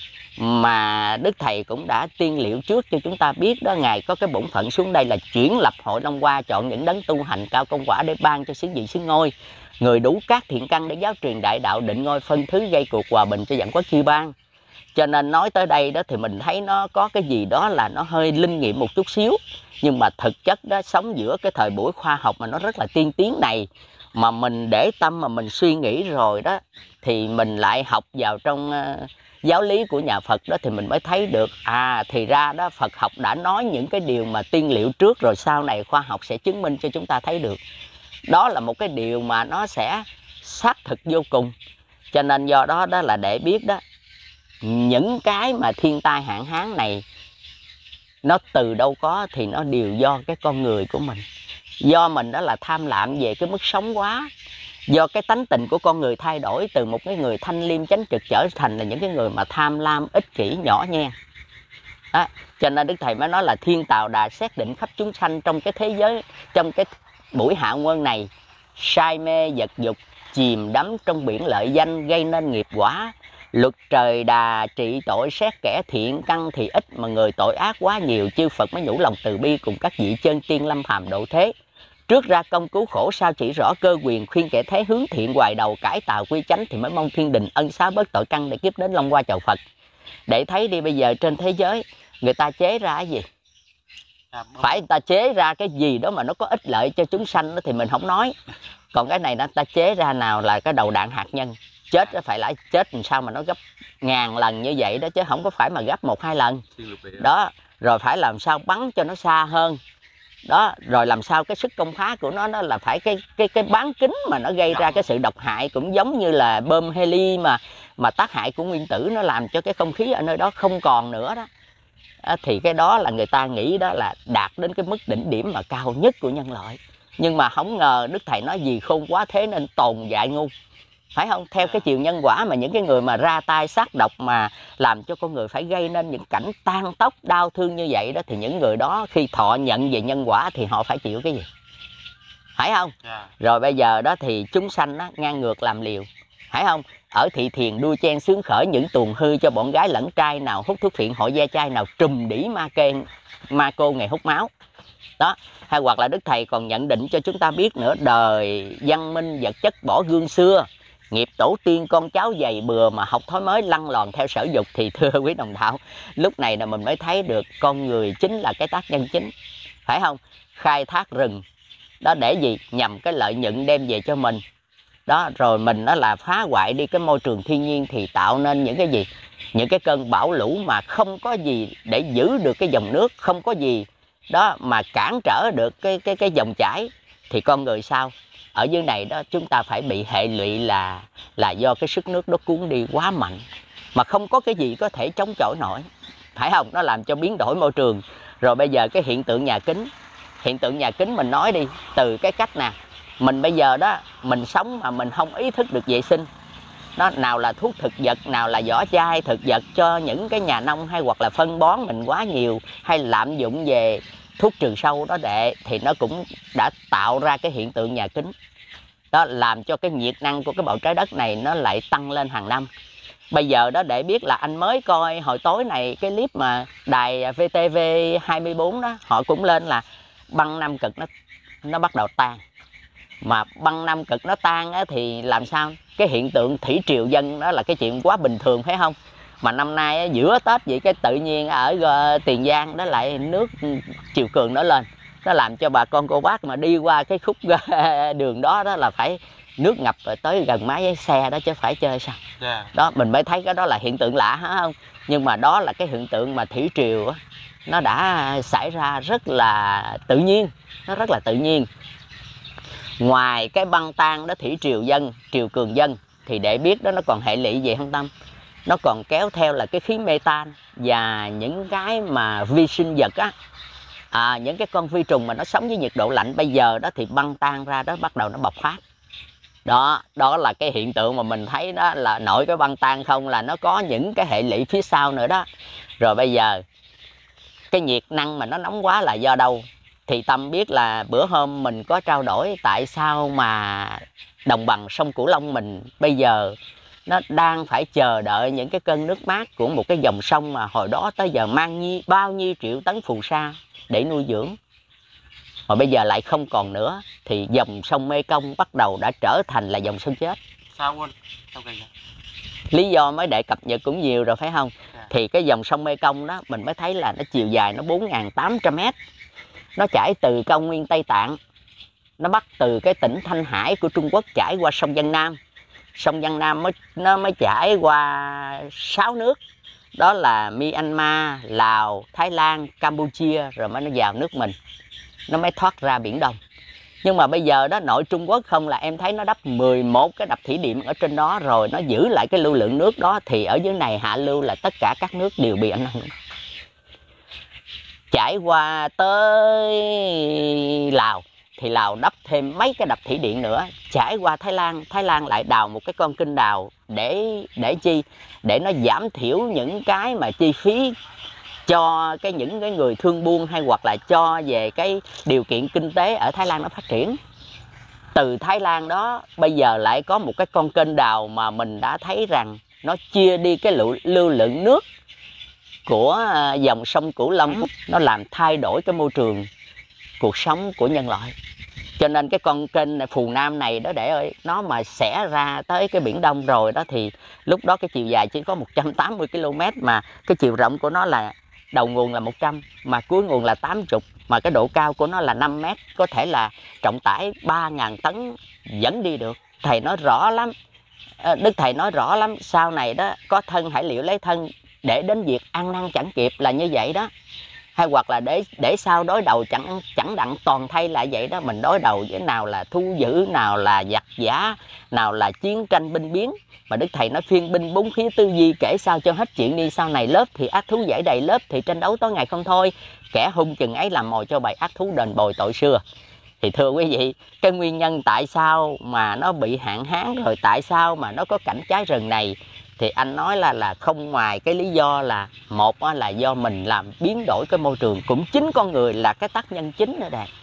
mà Đức Thầy cũng đã tiên liệu trước cho chúng ta biết đó. Ngài có cái bổn phận xuống đây là chuyển lập hội Long Hoa, chọn những đấng tu hành cao công quả để ban cho xứ vị xứ ngôi, người đủ các thiện căn để giáo truyền đại đạo, định ngôi phân thứ, gây cuộc hòa bình cho vạn quốc chư bang. Cho nên nói tới đây đó thì mình thấy nó có cái gì đó là nó hơi linh nghiệm một chút xíu, nhưng mà thực chất đó, sống giữa cái thời buổi khoa học mà nó rất là tiên tiến này, mà mình để tâm mà mình suy nghĩ rồi đó thì mình lại học vào trong uh, giáo lý của nhà Phật đó thì mình mới thấy được à thì ra đó Phật học đã nói những cái điều mà tiên liệu trước rồi sau này khoa học sẽ chứng minh cho chúng ta thấy được. Đó là một cái điều mà nó sẽ xác thực vô cùng. Cho nên do đó đó là để biết đó, những cái mà thiên tai hạn hán này nó từ đâu có thì nó đều do cái con người của mình. Do mình đó là tham lạm về cái mức sống quá, do cái tánh tình của con người thay đổi từ một cái người thanh liêm chánh trực trở thành là những cái người mà tham lam, ích kỷ, nhỏ nhen. Đó, cho nên Đức Thầy mới nói là thiên tào đà xét định khắp chúng sanh trong cái thế giới, trong cái buổi hạ quân này, say mê vật dục, chìm đắm trong biển lợi danh, gây nên nghiệp quả. Luật trời đà trị tội, xét kẻ thiện căn thì ít mà người tội ác quá nhiều. Chư Phật mới nhủ lòng từ bi cùng các vị chân tiên lâm phàm độ thế. Trước ra công cứu khổ, sao chỉ rõ cơ quyền, khuyên kẻ thế hướng thiện hoài đầu, cải tạo quy chánh thì mới mong thiên đình ân xá bớt tội căn để kiếp đến Long Hoa chầu Phật. Để thấy đi bây giờ trên thế giới người ta chế ra cái gì? Phải người ta chế ra cái gì đó mà nó có ích lợi cho chúng sanh đó thì mình không nói. Còn cái này nó ta chế ra nào là cái đầu đạn hạt nhân. Chết nó phải lại chết làm sao mà nó gấp ngàn lần như vậy đó, chứ không có phải mà gấp một hai lần. Đó, rồi phải làm sao bắn cho nó xa hơn. Đó, rồi làm sao cái sức công phá của nó nó là phải cái cái cái bán kính mà nó gây ra cái sự độc hại, cũng giống như là bom heli mà mà tác hại của nguyên tử, nó làm cho cái không khí ở nơi đó không còn nữa đó. À, thì cái đó là người ta nghĩ đó là đạt đến cái mức đỉnh điểm mà cao nhất của nhân loại. Nhưng mà không ngờ Đức Thầy nói gì khôn quá thế nên tồn dại ngu. Phải không? Theo cái chiều nhân quả mà những cái người mà ra tay sát độc mà làm cho con người phải gây nên những cảnh tan tóc đau thương như vậy đó, thì những người đó khi thọ nhận về nhân quả thì họ phải chịu cái gì? Phải không? Yeah. Rồi bây giờ đó thì chúng sanh đó, ngang ngược làm liều. Phải không? Ở thị thiền đua chen sướng khởi, những tuồng hư cho bọn gái lẫn trai, nào hút thuốc phiện hội gia trai, nào trùm đỉ ma kê ma cô ngày hút máu. Đó, hay hoặc là Đức Thầy còn nhận định cho chúng ta biết nữa, đời văn minh vật chất bỏ gương xưa, nghiệp tổ tiên con cháu dày bừa mà học thói mới lăn lòn theo sở dục. Thì thưa quý đồng đạo, lúc này là mình mới thấy được con người chính là cái tác nhân chính. Phải không? Khai thác rừng đó để gì? Nhằm cái lợi nhuận đem về cho mình. Đó, rồi mình đó là phá hoại đi cái môi trường thiên nhiên thì tạo nên những cái gì? Những cái cơn bão lũ mà không có gì để giữ được cái dòng nước, không có gì đó mà cản trở được cái cái cái dòng chảy, thì con người sao? Ở dưới này đó chúng ta phải bị hệ lụy là là do cái sức nước đó cuốn đi quá mạnh, mà không có cái gì có thể chống chọi nổi. Phải không? Nó làm cho biến đổi môi trường. Rồi bây giờ cái hiện tượng nhà kính, hiện tượng nhà kính mình nói đi, từ cái cách nè, mình bây giờ đó mình sống mà mình không ý thức được vệ sinh. Nó nào là thuốc thực vật, nào là vỏ chai thực vật cho những cái nhà nông, hay hoặc là phân bón mình quá nhiều, hay lạm dụng về thuốc trừ sâu đó đệ, thì nó cũng đã tạo ra cái hiện tượng nhà kính. Đó làm cho cái nhiệt năng của cái bầu trái đất này nó lại tăng lên hàng năm. Bây giờ đó để biết là anh mới coi hồi tối này cái clip mà đài vê tê vê hai mươi bốn đó, họ cũng lên là băng Nam Cực nó nó bắt đầu tan. Mà băng Nam Cực nó tan á, thì làm sao? Cái hiện tượng thủy triều dân đó là cái chuyện quá bình thường, phải không? Mà năm nay á, giữa Tết vậy cái tự nhiên ở uh, Tiền Giang đó lại nước chiều cường nó lên, nó làm cho bà con cô bác mà đi qua cái khúc đường đó đó là phải nước ngập tới gần mái xe đó chứ phải chơi sao. Yeah. Đó mình mới thấy cái đó là hiện tượng lạ hả không, nhưng mà đó là cái hiện tượng mà thủy triều á, nó đã xảy ra rất là tự nhiên, nó rất là tự nhiên. Ngoài cái băng tan đó thủy triều dân, triều cường dân thì để biết đó nó còn hệ lụy gì không Tâm? Nó còn kéo theo là cái khí metan và những cái mà vi sinh vật á, à, những cái con vi trùng mà nó sống với nhiệt độ lạnh bây giờ đó thì băng tan ra đó bắt đầu nó bộc phát. Đó, đó là cái hiện tượng mà mình thấy đó là nội cái băng tan không là nó có những cái hệ lụy phía sau nữa đó. Rồi bây giờ cái nhiệt năng mà nó nóng quá là do đâu? Thì Tâm biết là bữa hôm mình có trao đổi tại sao mà đồng bằng sông Cửu Long mình bây giờ nó đang phải chờ đợi những cái cơn nước mát của một cái dòng sông mà hồi đó tới giờ mang nhi, bao nhiêu triệu tấn phù sa để nuôi dưỡng. Mà bây giờ lại không còn nữa thì dòng sông Mê Công bắt đầu đã trở thành là dòng sông chết. Sao quên? Lý do mới để cập nhật cũng nhiều rồi phải không? Yeah. Thì cái dòng sông Mê Công đó mình mới thấy là nó chiều dài nó bốn nghìn tám trăm mét. Nó chảy từ cao nguyên Tây Tạng. Nó bắt từ cái tỉnh Thanh Hải của Trung Quốc chảy qua sông Giang Nam. Sông Giang Nam mới nó mới chảy qua sáu nước. Đó là Myanmar, Lào, Thái Lan, Campuchia rồi mới nó vào nước mình. Nó mới thoát ra Biển Đông. Nhưng mà bây giờ đó nội Trung Quốc không là em thấy nó đắp mười một cái đập thủy điện ở trên đó rồi nó giữ lại cái lưu lượng nước đó thì ở dưới này hạ lưu là tất cả các nước đều bị ảnh hưởng. Trải qua tới Lào thì Lào đắp thêm mấy cái đập thủy điện nữa, trải qua Thái Lan, Thái Lan lại đào một cái con kênh đào để để chi? Để nó giảm thiểu những cái mà chi phí cho cái những cái người thương buôn hay hoặc là cho về cái điều kiện kinh tế ở Thái Lan nó phát triển. Từ Thái Lan đó bây giờ lại có một cái con kênh đào mà mình đã thấy rằng nó chia đi cái lưu, lưu lượng nước của dòng sông Cửu Long, nó làm thay đổi cái môi trường cuộc sống của nhân loại. Cho nên cái con kênh này, Phù Nam này đó để ơi, nó mà xẻ ra tới cái Biển Đông rồi đó thì lúc đó cái chiều dài chỉ có một trăm tám mươi ki lô mét mà cái chiều rộng của nó là đầu nguồn là một trăm mà cuối nguồn là tám mươi, mà cái độ cao của nó là năm mét, có thể là trọng tải ba nghìn tấn vẫn đi được. Thầy nói rõ lắm, Đức Thầy nói rõ lắm, sau này đó có thân hãy liệu lấy thân, để đến việc ăn năn chẳng kịp là như vậy đó. Hay hoặc là để để sau đối đầu chẳng chẳng đặng toàn thay lại vậy đó, mình đối đầu với nào là thu giữ, nào là giặc giả, nào là chiến tranh binh biến. Mà Đức Thầy nói phiên binh bốn khí tư duy, kể sao cho hết chuyện đi, sau này lớp thì ác thú giải đầy lớp, thì tranh đấu tối ngày không thôi, kẻ hung chừng ấy làm mồi cho bầy ác thú đền bồi tội xưa. Thì thưa quý vị, cái nguyên nhân tại sao mà nó bị hạn hán, rồi tại sao mà nó có cảnh cháy rừng này, thì anh nói là là không ngoài cái lý do là một là do mình làm biến đổi cái môi trường, cũng chính con người là cái tác nhân chính ở đây.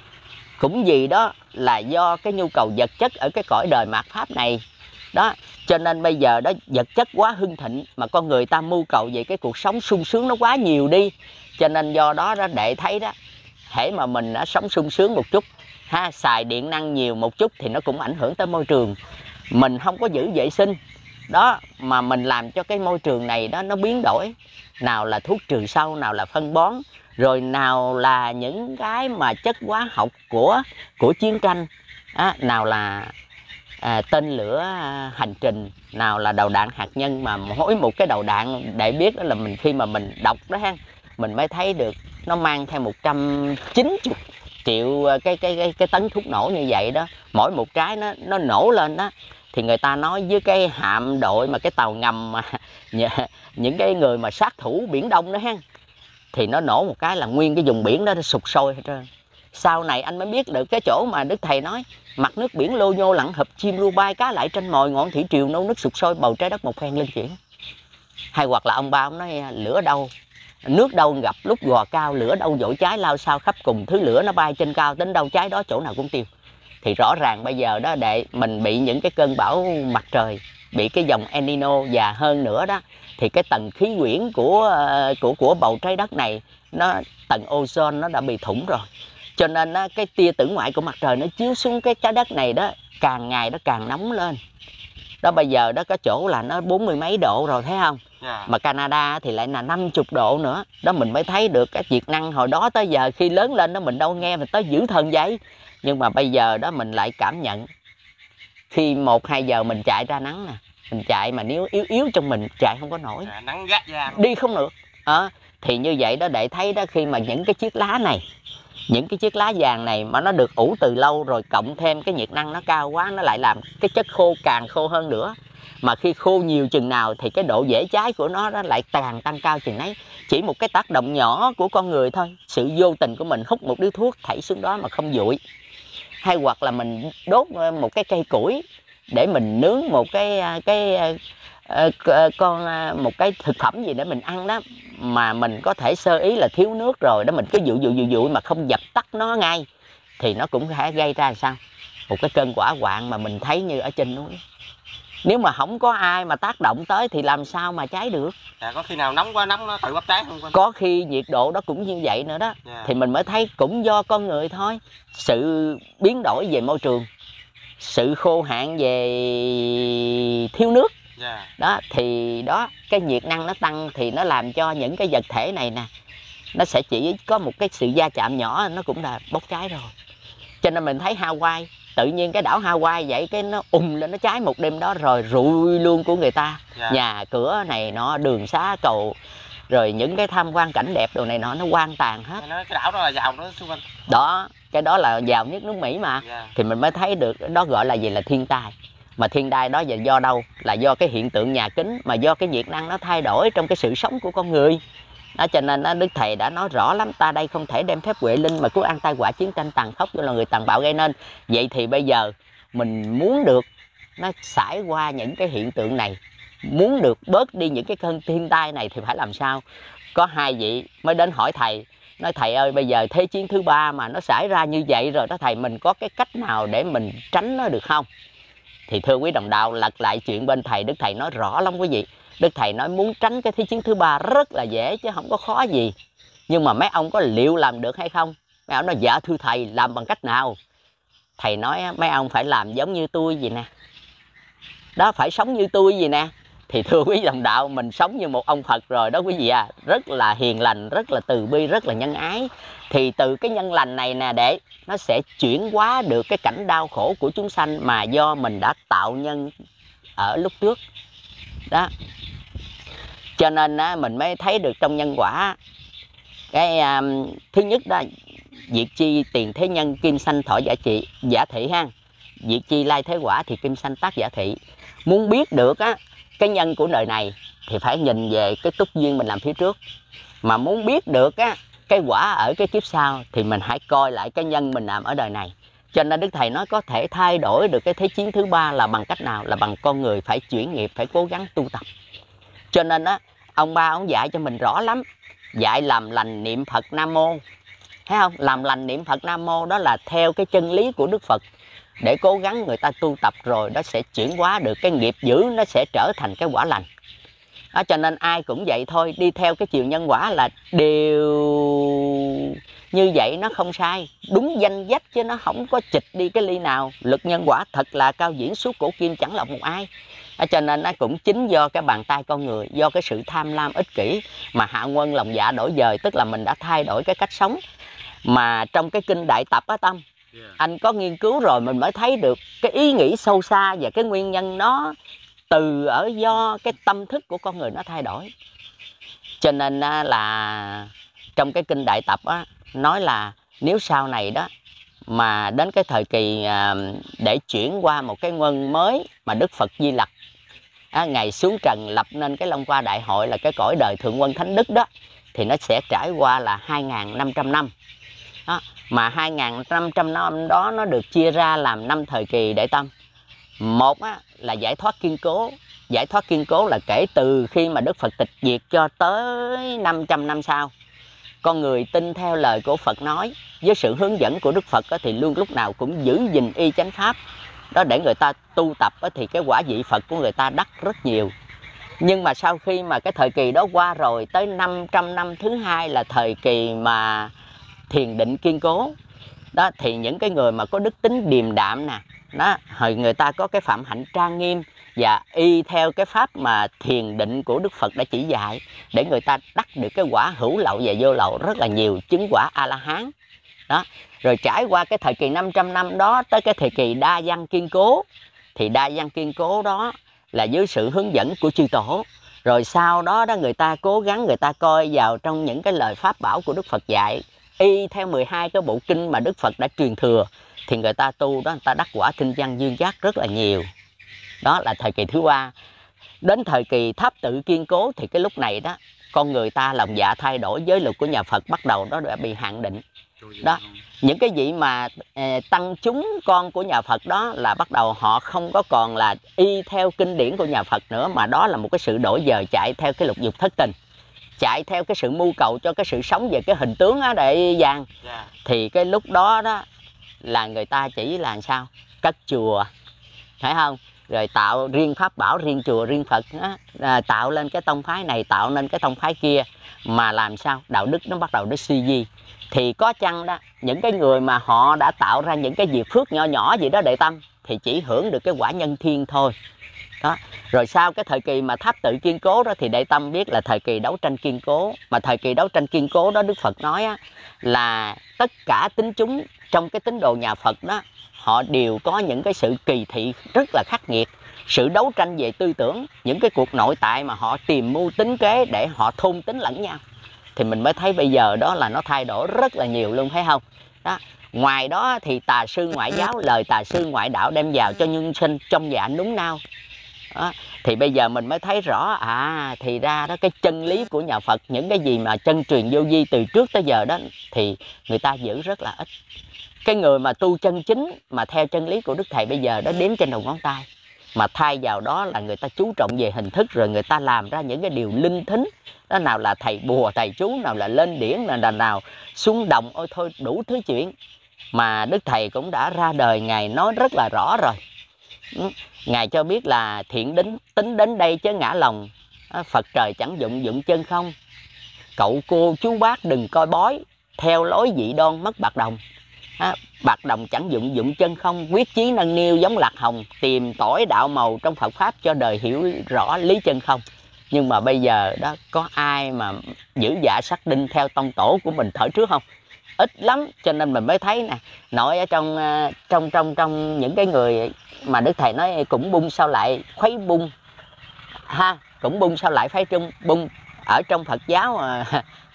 Cũng gì đó là do cái nhu cầu vật chất ở cái cõi đời mạt pháp này đó, cho nên bây giờ đó vật chất quá hưng thịnh mà con người ta mưu cầu về cái cuộc sống sung sướng nó quá nhiều đi, cho nên do đó đó để thấy đó, hễ mà mình đã sống sung sướng một chút ha, xài điện năng nhiều một chút thì nó cũng ảnh hưởng tới môi trường. Mình không có giữ vệ sinh đó mà mình làm cho cái môi trường này đó nó biến đổi, nào là thuốc trừ sâu, nào là phân bón, rồi nào là những cái mà chất hóa học của của chiến tranh à, nào là à, tên lửa à, hành trình, nào là đầu đạn hạt nhân. Mà mỗi một cái đầu đạn để biết đó là mình khi mà mình đọc đó ha, mình mới thấy được nó mang theo một trăm chín mươi triệu cái cái cái cái tấn thuốc nổ như vậy đó. Mỗi một cái nó nó nổ lên đó thì người ta nói với cái hạm đội mà cái tàu ngầm mà những cái người mà sát thủ Biển Đông đó ha, thì nó nổ một cái là nguyên cái vùng biển đó nó sụp sôi hết trơn. Sau này anh mới biết được cái chỗ mà Đức Thầy nói mặt nước biển lô nhô lặn hụp, chim lu bay, cá lại tranh mồi, ngọn thủy triều nâu nước sụp sôi, bầu trái đất một phen lên chuyển. Hay hoặc là ông ba ông nói lửa đâu nước đâu gặp lúc gò cao, lửa đâu dội cháy lao sao khắp cùng, thứ lửa nó bay trên cao, đến đâu cháy đó chỗ nào cũng tiêu. Thì rõ ràng bây giờ đó để mình bị những cái cơn bão mặt trời, bị cái dòng El Nino, và hơn nữa đó thì cái tầng khí quyển của của của bầu trái đất này, nó tầng ozone nó đã bị thủng rồi, cho nên đó, cái tia tử ngoại của mặt trời nó chiếu xuống cái trái đất này đó càng ngày nó càng nóng lên. Đó bây giờ đó có chỗ là nó bốn mươi mấy độ rồi thấy không? Yeah. Mà Canada thì lại là năm mươi độ nữa. Đó mình mới thấy được cái nhiệt năng hồi đó tới giờ khi lớn lên đó mình đâu nghe mình tới dữ thần vậy. Nhưng mà bây giờ đó mình lại cảm nhận khi một hai giờ mình chạy ra nắng nè, mình chạy mà nếu yếu yếu trong mình chạy không có nổi. À, nắng gắt da luôn. Đi không được. À, thì như vậy đó để thấy đó khi mà những cái chiếc lá này, những cái chiếc lá vàng này mà nó được ủ từ lâu rồi cộng thêm cái nhiệt năng nó cao quá, nó lại làm cái chất khô càng khô hơn nữa. Mà khi khô nhiều chừng nào thì cái độ dễ cháy của nó, nó lại càng tăng cao chừng ấy. Chỉ một cái tác động nhỏ của con người thôi, sự vô tình của mình hút một điếu thuốc thảy xuống đó mà không dụi, hay hoặc là mình đốt một cái cây củi để mình nướng một cái cái con một cái thực phẩm gì để mình ăn đó, mà mình có thể sơ ý là thiếu nước rồi đó, mình cứ dụ dụ dụ dụ mà không dập tắt nó ngay thì nó cũng sẽ gây ra sao một cái cơn hỏa hoạn mà mình thấy như ở trên núi. Nếu mà không có ai mà tác động tới thì làm sao mà cháy được. À, có khi nào nóng quá nóng nó tự bốc cháy không? Có khi nhiệt độ đó cũng như vậy nữa đó. Yeah. Thì mình mới thấy cũng do con người thôi. Sự biến đổi về môi trường, sự khô hạn về thiếu nước. Yeah. Đó thì đó cái nhiệt năng nó tăng thì nó làm cho những cái vật thể này nè, nó sẽ chỉ có một cái sự va chạm nhỏ nó cũng là bốc cháy rồi. Cho nên mình thấy Hawaii, tự nhiên cái đảo Hawaii vậy cái nó ùm lên nó cháy một đêm đó rồi rụi luôn của người ta. Yeah. Nhà cửa này nó đường xá cầu rồi những cái tham quan cảnh đẹp đồ này nọ nó hoang tàn hết. Cái đảo đó là giàu đó xung quanh. Đó, cái đó là giàu nhất nước Mỹ mà. Yeah. Thì mình mới thấy được đó gọi là gì là thiên tai. Mà thiên tai đó là do đâu? Là do cái hiện tượng nhà kính, mà do cái nhiệt năng nó thay đổi trong cái sự sống của con người. Đó, cho nên đó, Đức Thầy đã nói rõ lắm, ta đây không thể đem phép huệ linh mà cứu an tai họa chiến tranh tàn khốc do là người tàn bạo gây nên. Vậy thì bây giờ mình muốn được nó xảy qua những cái hiện tượng này, muốn được bớt đi những cái cơn thiên tai này thì phải làm sao? Có hai vị mới đến hỏi thầy, nói thầy ơi bây giờ thế chiến thứ ba mà nó xảy ra như vậy rồi đó thầy, mình có cái cách nào để mình tránh nó được không? Thì thưa quý đồng đạo, lật lại chuyện bên thầy, Đức Thầy nói rõ lắm quý vị. Đức Thầy nói muốn tránh cái thế chiến thứ ba rất là dễ chứ không có khó gì. Nhưng mà mấy ông có liệu làm được hay không? Mấy ông nói dạ thưa thầy, làm bằng cách nào? Thầy nói mấy ông phải làm giống như tôi vậy nè. Đó, phải sống như tôi vậy nè. Thì thưa quý đồng đạo, mình sống như một ông Phật rồi đó quý vị à. Rất là hiền lành, rất là từ bi, rất là nhân ái. Thì từ cái nhân lành này nè, để nó sẽ chuyển hóa được cái cảnh đau khổ của chúng sanh mà do mình đã tạo nhân ở lúc trước. Đó. Cho nên á, mình mới thấy được trong nhân quả. Cái um, thứ nhất đó, diệt chi tiền thế nhân kim sanh thọ giả trị giả thị ha. Diệt chi lai thế quả thì kim sanh tác giả thị. Muốn biết được á cái nhân của đời này thì phải nhìn về cái túc duyên mình làm phía trước. Mà muốn biết được á cái quả ở cái kiếp sau thì mình hãy coi lại cái nhân mình làm ở đời này. Cho nên Đức Thầy nói có thể thay đổi được cái thế chiến thứ ba là bằng cách nào? Là bằng con người phải chuyển nghiệp, phải cố gắng tu tập. Cho nên á, ông ba ông dạy cho mình rõ lắm. Dạy làm lành niệm Phật Nam Mô. Thấy không? Làm lành niệm Phật Nam Mô đó là theo cái chân lý của Đức Phật. Để cố gắng người ta tu tập rồi nó sẽ chuyển hóa được cái nghiệp dữ, nó sẽ trở thành cái quả lành. Đó, cho nên ai cũng vậy thôi, đi theo cái chiều nhân quả là đều như vậy, nó không sai, đúng danh dách chứ nó không có chịch đi cái ly nào. Lực nhân quả thật là cao diễn suốt cổ kim chẳng lọc một ai. Đó, cho nên nó cũng chính do cái bàn tay con người, do cái sự tham lam ích kỷ mà hạ quân lòng dạ đổi dời, tức là mình đã thay đổi cái cách sống. Mà trong cái kinh Đại Tập á Tâm, yeah. Anh có nghiên cứu rồi mình mới thấy được cái ý nghĩ sâu xa và cái nguyên nhân nó từ ở do cái tâm thức của con người nó thay đổi. Cho nên là trong cái kinh Đại Tập á, nói là nếu sau này đó mà đến cái thời kỳ để chuyển qua một cái nguyên mới mà Đức Phật Di Lặc á, Ngài xuống trần lập nên cái Long Hoa Đại Hội là cái cõi đời Thượng Quân Thánh Đức đó, thì nó sẽ trải qua là hai nghìn năm trăm năm. Đó. Mà hai nghìn năm trăm năm đó nó được chia ra làm năm thời kỳ để Tâm. Một á, là giải thoát kiên cố. Giải thoát kiên cố là kể từ khi mà Đức Phật tịch diệt cho tới năm trăm năm sau. Con người tin theo lời của Phật nói, với sự hướng dẫn của Đức Phật á, thì luôn lúc nào cũng giữ gìn y chánh pháp. Đó, để người ta tu tập á, thì cái quả vị Phật của người ta đắc rất nhiều. Nhưng mà sau khi mà cái thời kỳ đó qua rồi, tới năm trăm năm thứ hai là thời kỳ mà thiền định kiên cố. Đó, thì những cái người mà có đức tính điềm đạm nè, đó, hồi người ta có cái phạm hạnh trang nghiêm, và y theo cái pháp mà thiền định của Đức Phật đã chỉ dạy, để người ta đắc được cái quả hữu lậu và vô lậu rất là nhiều, chứng quả A-la-hán. Đó. Rồi trải qua cái thời kỳ năm trăm năm đó tới cái thời kỳ đa văn kiên cố, thì đa văn kiên cố đó là dưới sự hướng dẫn của chư tổ. Rồi sau đó đó người ta cố gắng người ta coi vào trong những cái lời pháp bảo của Đức Phật dạy, y theo mười hai cái bộ kinh mà Đức Phật đã truyền thừa, thì người ta tu đó, người ta đắc quả kinh văn duyên giác rất là nhiều. Đó là thời kỳ thứ ba. Đến thời kỳ tháp tự kiên cố thì cái lúc này đó, con người ta lòng dạ thay đổi, giới luật của nhà Phật bắt đầu đó đã bị hạn định. Đó, những cái vị mà eh, tăng chúng con của nhà Phật đó là bắt đầu họ không có còn là y theo kinh điển của nhà Phật nữa, mà đó là một cái sự đổi dời chạy theo cái lục dục thất tình, chạy theo cái sự mưu cầu cho cái sự sống về cái hình tướng á để Giang. Yeah. Thì cái lúc đó đó là người ta chỉ là sao? Cất chùa, phải không? Rồi tạo riêng pháp bảo, riêng chùa, riêng Phật đó, à, tạo lên cái tông phái này, tạo nên cái tông phái kia, mà làm sao đạo đức nó bắt đầu nó suy di. Thì có chăng đó những cái người mà họ đã tạo ra những cái việc phước nhỏ nhỏ gì đó Đệ Tâm thì chỉ hưởng được cái quả nhân thiên thôi. Đó. Rồi sau cái thời kỳ mà tháp tự kiên cố đó thì Đệ Tâm biết là thời kỳ đấu tranh kiên cố. Mà thời kỳ đấu tranh kiên cố đó Đức Phật nói á, là tất cả tín chúng trong cái tín đồ nhà Phật đó, họ đều có những cái sự kỳ thị rất là khắc nghiệt, sự đấu tranh về tư tưởng, những cái cuộc nội tại mà họ tìm mưu tính kế để họ thôn tính lẫn nhau. Thì mình mới thấy bây giờ đó là nó thay đổi rất là nhiều luôn, thấy không? Đó. Ngoài đó thì tà sư ngoại giáo, lời tà sư ngoại đạo đem vào cho nhân sinh trong dạ núng nao. Đó. Thì bây giờ mình mới thấy rõ, à thì ra đó cái chân lý của nhà Phật, những cái gì mà chân truyền vô vi từ trước tới giờ đó thì người ta giữ rất là ít. Cái người mà tu chân chính mà theo chân lý của Đức Thầy bây giờ đó đếm trên đầu ngón tay. Mà thay vào đó là người ta chú trọng về hình thức, rồi người ta làm ra những cái điều linh thính. Đó nào là thầy bùa, thầy chú, nào là lên điển, nào là nào xuống đồng, ôi thôi đủ thứ chuyện. Mà Đức Thầy cũng đã ra đời, Ngài nói rất là rõ rồi. Ngài cho biết là thiện đến tính đến đây chớ ngã lòng, Phật trời chẳng dụng dụng chân không. Cậu cô chú bác đừng coi bói, theo lối dị đoan mất bạc đồng. À, bạc đồng chẳng dụng dụng chân không, quyết chí nâng niu giống lạc hồng, tìm tỏi đạo màu trong Phật Pháp cho đời hiểu rõ lý chân không. Nhưng mà bây giờ đó có ai mà giữ dạ sắc đinh theo tông tổ của mình thở trước không? Ít lắm, cho nên mình mới thấy nè, nội ở trong trong trong trong những cái người mà Đức Thầy nói cũng bung sao lại khuấy bung ha, cũng bung sao lại phái trung bung, ở trong Phật giáo mà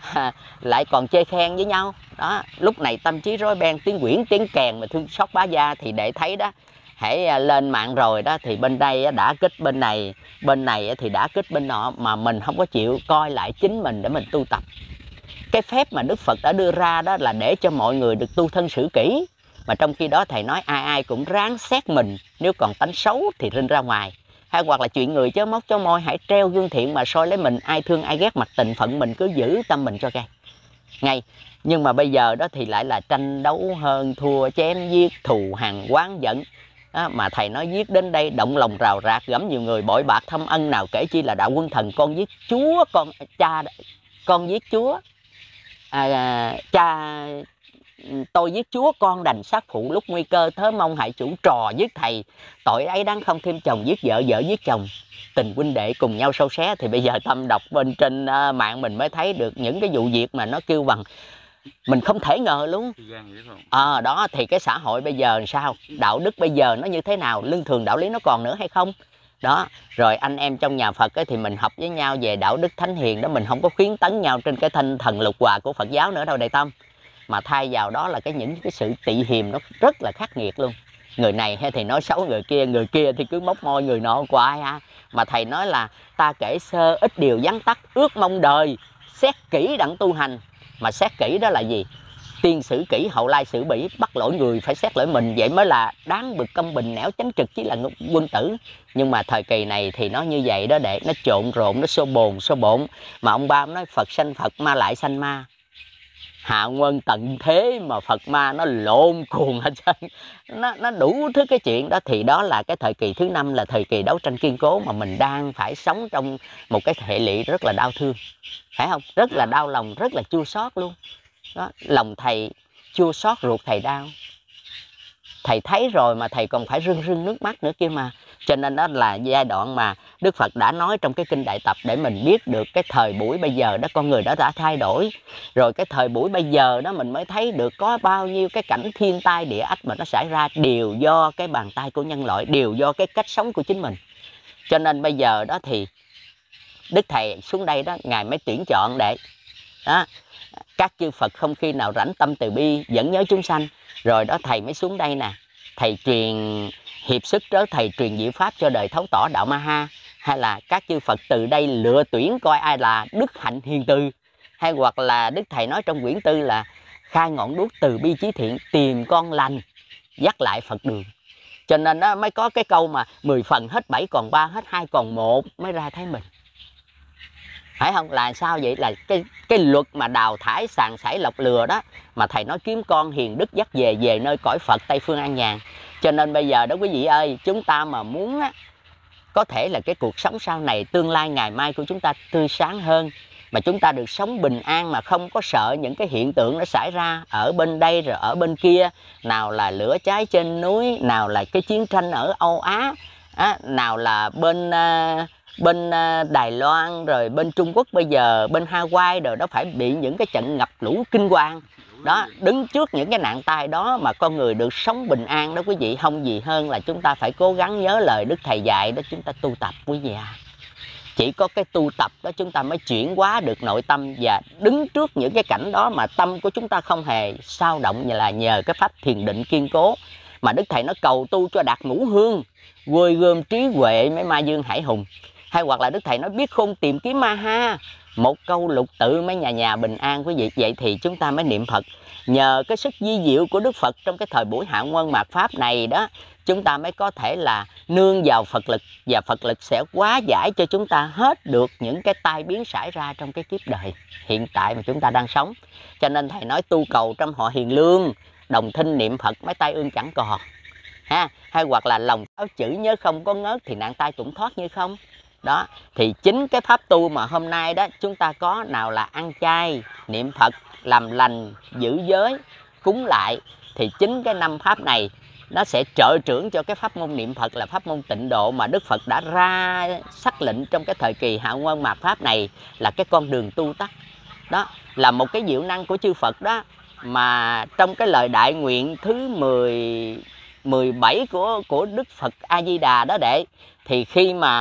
lại còn chê khen với nhau đó. Lúc này tâm trí rối beng, tiếng quyển tiếng kèn mà thương xót bá gia, thì để thấy đó, hãy lên mạng rồi đó thì bên đây đã kích bên này, bên này thì đã kích bên nọ, mà mình không có chịu coi lại chính mình để mình tu tập. Cái phép mà Đức Phật đã đưa ra đó là để cho mọi người được tu thân xử kỹ, mà trong khi đó Thầy nói ai ai cũng ráng xét mình, nếu còn tánh xấu thì rinh ra ngoài. Hay hoặc là chuyện người chớ móc chớ môi, hãy treo gương thiện mà soi lấy mình, ai thương ai ghét mặt tình phận mình cứ giữ tâm mình cho ngay ngay. Nhưng mà bây giờ đó thì lại là tranh đấu hơn thua, chém giết, thù hằn oán giận đó, mà Thầy nói giết đến đây động lòng rào rạc, gẫm nhiều người bội bạc thâm ân, nào kể chi là đạo quân thần. Con giết chúa, con cha con giết chúa à, cha tôi giết chúa, con đành sát phụ, lúc nguy cơ thớ mong hại chủ, trò giết thầy, tội ấy đáng không thêm chồng giết vợ, vợ giết chồng, tình huynh đệ cùng nhau sâu xé. Thì bây giờ Tâm đọc bên trên uh, mạng mình mới thấy được những cái vụ việc mà nó kêu bằng mình không thể ngờ luôn. À, đó thì cái xã hội bây giờ sao, đạo đức bây giờ nó như thế nào, lương thường đạo lý nó còn nữa hay không đó. Rồi anh em trong nhà Phật ấy, thì mình học với nhau về đạo đức thánh hiền đó, mình không có khuyến tấn nhau trên cái thanh thần lục hòa của Phật giáo nữa đâu Đại Tâm, mà thay vào đó là cái những cái sự tị hiềm nó rất là khắc nghiệt luôn. Người này hay thì nói xấu người kia, người kia thì cứ móc môi người nọ của ai ha. Mà Thầy nói là ta kể sơ ít điều vắn tắt, ước mong đời xét kỹ đặng tu hành. Mà xét kỹ đó là gì? Tiên xử kỹ, hậu lai xử bỉ, bắt lỗi người phải xét lỗi mình, vậy mới là đáng bực, công bình, nẻo chánh trực, chỉ là quân tử. Nhưng mà thời kỳ này thì nó như vậy đó đệ, nó trộn rộn, nó xô bồn xô bộn. Mà ông ba nói Phật sanh Phật, ma lại sanh ma, hạ quân tận thế mà Phật ma nó lộn cuồng hết trơn, nó nó đủ thứ cái chuyện đó. Thì đó là cái thời kỳ thứ năm, là thời kỳ đấu tranh kiên cố mà mình đang phải sống trong một cái hệ lụy rất là đau thương, phải không? Rất là đau lòng, rất là chua xót luôn đó. Lòng Thầy chua xót, ruột Thầy đau. Thầy thấy rồi mà Thầy còn phải rưng rưng nước mắt nữa kia mà. Cho nên đó là giai đoạn mà Đức Phật đã nói trong cái kinh Đại Tập để mình biết được cái thời buổi bây giờ đó con người đó đã thay đổi. Rồi cái thời buổi bây giờ đó mình mới thấy được có bao nhiêu cái cảnh thiên tai địa ách mà nó xảy ra đều do cái bàn tay của nhân loại, đều do cái cách sống của chính mình. Cho nên bây giờ đó thì Đức Thầy xuống đây đó, Ngài mới tuyển chọn để đó, các chư Phật không khi nào rảnh tâm từ bi dẫn nhớ chúng sanh. Rồi đó Thầy mới xuống đây nè, Thầy truyền hiệp sức trớ Thầy truyền diệu pháp cho đời thấu tỏ đạo Ma Ha. Hay là các chư Phật từ đây lựa tuyển coi ai là đức hạnh hiền từ. Hay hoặc là Đức Thầy nói trong quyển tư là khai ngọn đuốc từ bi chí thiện, tìm con lành dắt lại Phật đường. Cho nên đó mới có cái câu mà mười phần hết bảy còn ba, hết hai còn một mới ra thấy mình. Phải không? Là sao vậy? Là cái cái luật mà đào thải sàn sảy lọc lừa đó, mà Thầy nói kiếm con hiền đức dắt về về nơi cõi Phật Tây phương an nhàn. Cho nên bây giờ đó quý vị ơi, chúng ta mà muốn á, có thể là cái cuộc sống sau này, tương lai ngày mai của chúng ta tươi sáng hơn, mà chúng ta được sống bình an mà không có sợ những cái hiện tượng nó xảy ra ở bên đây rồi ở bên kia. Nào là lửa cháy trên núi, nào là cái chiến tranh ở Âu Á, á, nào là bên uh, bên uh, Đài Loan, rồi bên Trung Quốc bây giờ, bên Hawaii rồi đó phải bị những cái trận ngập lũ kinh hoàng. Đó, đứng trước những cái nạn tai đó mà con người được sống bình an đó quý vị, không gì hơn là chúng ta phải cố gắng nhớ lời Đức Thầy dạy đó, chúng ta tu tập quý vị à. Chỉ có cái tu tập đó chúng ta mới chuyển hóa được nội tâm, và đứng trước những cái cảnh đó mà tâm của chúng ta không hề sao động, như là nhờ cái pháp thiền định kiên cố. Mà Đức Thầy nó cầu tu cho đạt ngũ hương, vơi gom trí huệ mấy ma dương hải hùng. Hay hoặc là Đức Thầy nói biết khôn tìm kiếm Ma Ha, một câu lục tự mấy nhà nhà bình an quý vị. Vậy thì chúng ta mới niệm Phật. Nhờ cái sức di diệu của Đức Phật trong cái thời buổi Hạ Quân Mạt Pháp này đó, chúng ta mới có thể là nương vào Phật lực, và Phật lực sẽ hóa giải cho chúng ta hết được những cái tai biến xảy ra trong cái kiếp đời hiện tại mà chúng ta đang sống. Cho nên Thầy nói tu cầu trong họ hiền lương, đồng thinh niệm Phật mấy tai ương chẳng còn ha. Hay hoặc là lòng áo chữ nhớ không có ngớt thì nạn tai cũng thoát như không. Đó, thì chính cái pháp tu mà hôm nay đó chúng ta có, nào là ăn chay, niệm Phật, làm lành, giữ giới, cúng lại, thì chính cái năm pháp này nó sẽ trợ trưởng cho cái pháp môn niệm Phật là pháp môn tịnh độ mà Đức Phật đã ra sắc lệnh trong cái thời kỳ Hạ Quân Mạt Pháp này là cái con đường tu tắt. Đó là một cái diệu năng của chư Phật đó, mà trong cái lời đại nguyện thứ mười, mười bảy của của Đức Phật A Di Đà đó đệ, thì khi mà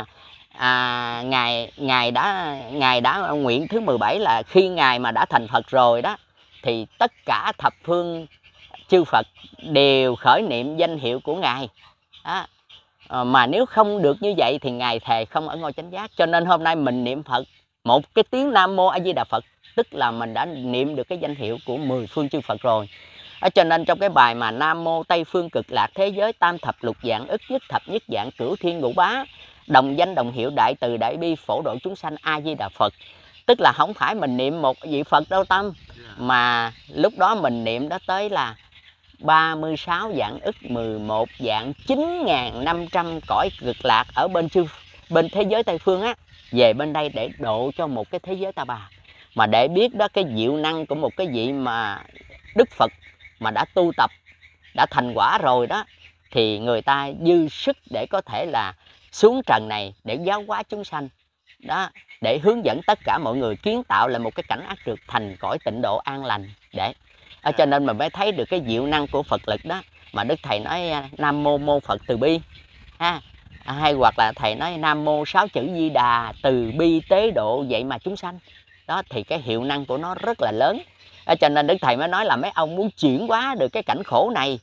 à, ngài ngài đã ngài đã nguyện thứ mười bảy là khi ngài mà đã thành Phật rồi đó, thì tất cả thập phương chư Phật đều khởi niệm danh hiệu của ngài đó. À, mà nếu không được như vậy thì ngài thề không ở ngôi chánh giác. Cho nên hôm nay mình niệm Phật một cái tiếng Nam Mô A Di Đà Phật, tức là mình đã niệm được cái danh hiệu của mười phương chư Phật rồi. Ở cho nên trong cái bài mà Nam Mô Tây Phương Cực Lạc Thế Giới Tam Thập Lục Dạng Ức Nhất Thập Nhất Dạng Cửu Thiên Ngũ Bá, đồng danh đồng hiệu đại từ đại bi phổ độ chúng sanh A Di Đà Phật. Tức là không phải mình niệm một vị Phật đâu tâm, mà lúc đó mình niệm đó tới là ba mươi sáu dạng ức, mười một dạng, chín nghìn năm trăm cõi cực lạc ở bên chư bên thế giới Tây Phương á, về bên đây để độ cho một cái thế giới Ta Bà. Mà để biết đó cái diệu năng của một cái vị mà Đức Phật mà đã tu tập, đã thành quả rồi đó, thì người ta dư sức để có thể là xuống trần này để giáo hóa chúng sanh đó, để hướng dẫn tất cả mọi người kiến tạo lại một cái cảnh ác trượt thành cõi tịnh độ an lành. Để ở cho nên mình mới thấy được cái diệu năng của Phật lực đó, mà Đức Thầy nói Nam Mô Mô Phật Từ Bi ha. Hay hoặc là Thầy nói Nam Mô sáu chữ Di Đà từ bi tế độ vậy mà chúng sanh đó, thì cái hiệu năng của nó rất là lớn. Ở cho nên Đức Thầy mới nói là mấy ông muốn chuyển hóa được cái cảnh khổ này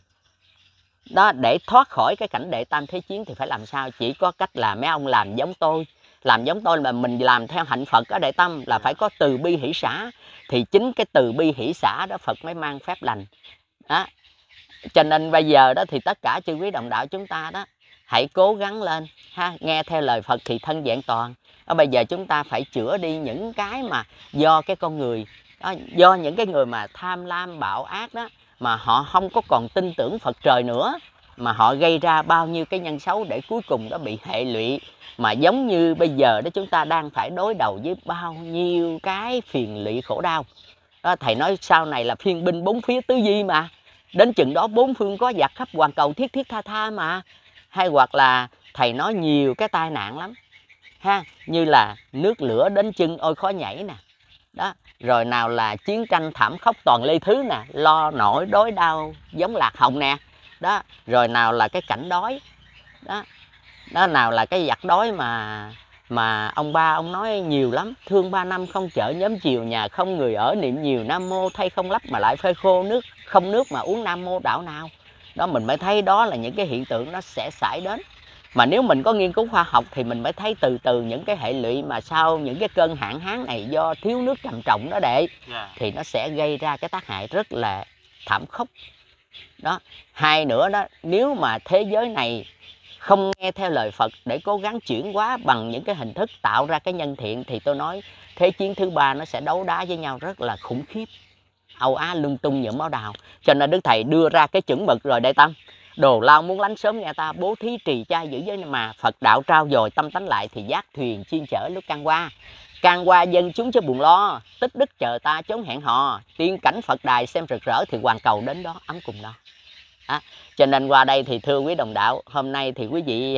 đó, để thoát khỏi cái cảnh đệ tam thế chiến thì phải làm sao? Chỉ có cách là mấy ông làm giống tôi. Làm giống tôi là mình làm theo hạnh Phật ở Đại Tâm, là phải có từ bi hỷ xả. Thì chính cái từ bi hỷ xả đó Phật mới mang phép lành đó. Cho nên bây giờ đó thì tất cả chư quý đồng đạo chúng ta đó, hãy cố gắng lên ha, nghe theo lời Phật thì thân vẹn toàn. Đó, bây giờ chúng ta phải chữa đi những cái mà do cái con người đó, do những cái người mà tham lam bạo ác đó, mà họ không có còn tin tưởng Phật trời nữa, mà họ gây ra bao nhiêu cái nhân xấu để cuối cùng đó bị hệ lụy. Mà giống như bây giờ đó chúng ta đang phải đối đầu với bao nhiêu cái phiền lụy khổ đau đó. Thầy nói sau này là phiên binh bốn phía tứ di mà, đến chừng đó bốn phương có giặc khắp hoàn cầu thiết thiết tha tha mà. Hay hoặc là thầy nói nhiều cái tai nạn lắm ha, như là nước lửa đến chân ôi khó nhảy nè, đó, rồi nào là chiến tranh thảm khốc toàn lê thứ nè, lo nổi đối đau giống lạc hồng nè, đó, rồi nào là cái cảnh đói, đó, đó nào là cái giặc đói mà mà ông ba ông nói nhiều lắm, thương ba năm không chợ nhóm chiều, nhà không người ở niệm nhiều nam mô, thay không lấp mà lại phơi khô, nước không nước mà uống nam mô đảo nào. Đó, mình mới thấy đó là những cái hiện tượng nó sẽ xảy đến. Mà nếu mình có nghiên cứu khoa học thì mình mới thấy từ từ những cái hệ lụy mà sau những cái cơn hạn hán này do thiếu nước trầm trọng đó đệ, yeah. thì nó sẽ gây ra cái tác hại rất là thảm khốc. Đó, hai nữa đó, nếu mà thế giới này không nghe theo lời Phật để cố gắng chuyển hóa bằng những cái hình thức tạo ra cái nhân thiện, thì tôi nói thế chiến thứ ba nó sẽ đấu đá với nhau rất là khủng khiếp, âu á lung tung nhuộm máu đào. Cho nên Đức Thầy đưa ra cái chuẩn mực rồi, Đại Tâm: đồ lao muốn lánh sớm nghe ta, bố thí trì trai giữ giới mà, Phật đạo trao dồi tâm tánh lại, thì giác thuyền chuyên chở lúc can qua. Can qua dân chúng chứ buồn lo, tích đức chờ ta chốn hẹn hò, tiên cảnh Phật đài xem rực rỡ, thì hoàn cầu đến đó ấm cùng đó. À, cho nên qua đây thì thưa quý đồng đạo, hôm nay thì quý vị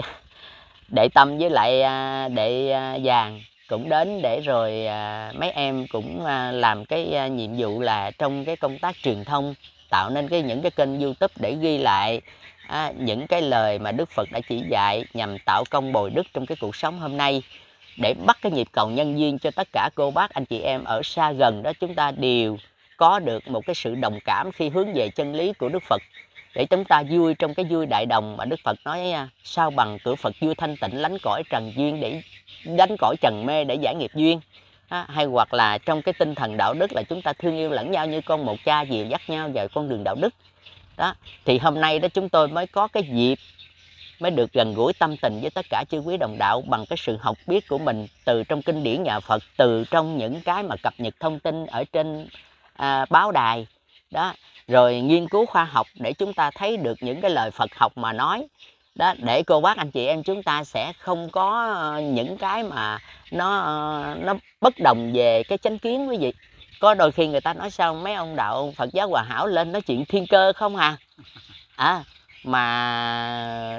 Đệ Tâm với lại Đệ Vàng cũng đến để rồi mấy em cũng làm cái nhiệm vụ là trong cái công tác truyền thông, tạo nên cái những cái kênh YouTube để ghi lại à, những cái lời mà Đức Phật đã chỉ dạy, nhằm tạo công bồi đức trong cái cuộc sống hôm nay, để bắt cái nhịp cầu nhân duyên cho tất cả cô bác anh chị em ở xa gần đó, chúng ta đều có được một cái sự đồng cảm khi hướng về chân lý của Đức Phật, để chúng ta vui trong cái vui đại đồng mà Đức Phật nói: sao bằng cửa Phật vui thanh tịnh, lánh cõi trần duyên để đánh cõi trần mê để giải nghiệp duyên. À, hay hoặc là trong cái tinh thần đạo đức là chúng ta thương yêu lẫn nhau như con một cha, dìu dắt nhau vào con đường đạo đức. Đó, thì hôm nay đó chúng tôi mới có cái dịp mới được gần gũi tâm tình với tất cả chư quý đồng đạo bằng cái sự học biết của mình từ trong kinh điển nhà Phật, từ trong những cái mà cập nhật thông tin ở trên à, báo đài đó, rồi nghiên cứu khoa học để chúng ta thấy được những cái lời Phật học mà nói đó, để cô bác anh chị em chúng ta sẽ không có những cái mà nó nó bất đồng về cái chánh kiến quý vị. Có đôi khi người ta nói sao mấy ông đạo Phật giáo Hòa Hảo lên nói chuyện thiên cơ không à, à mà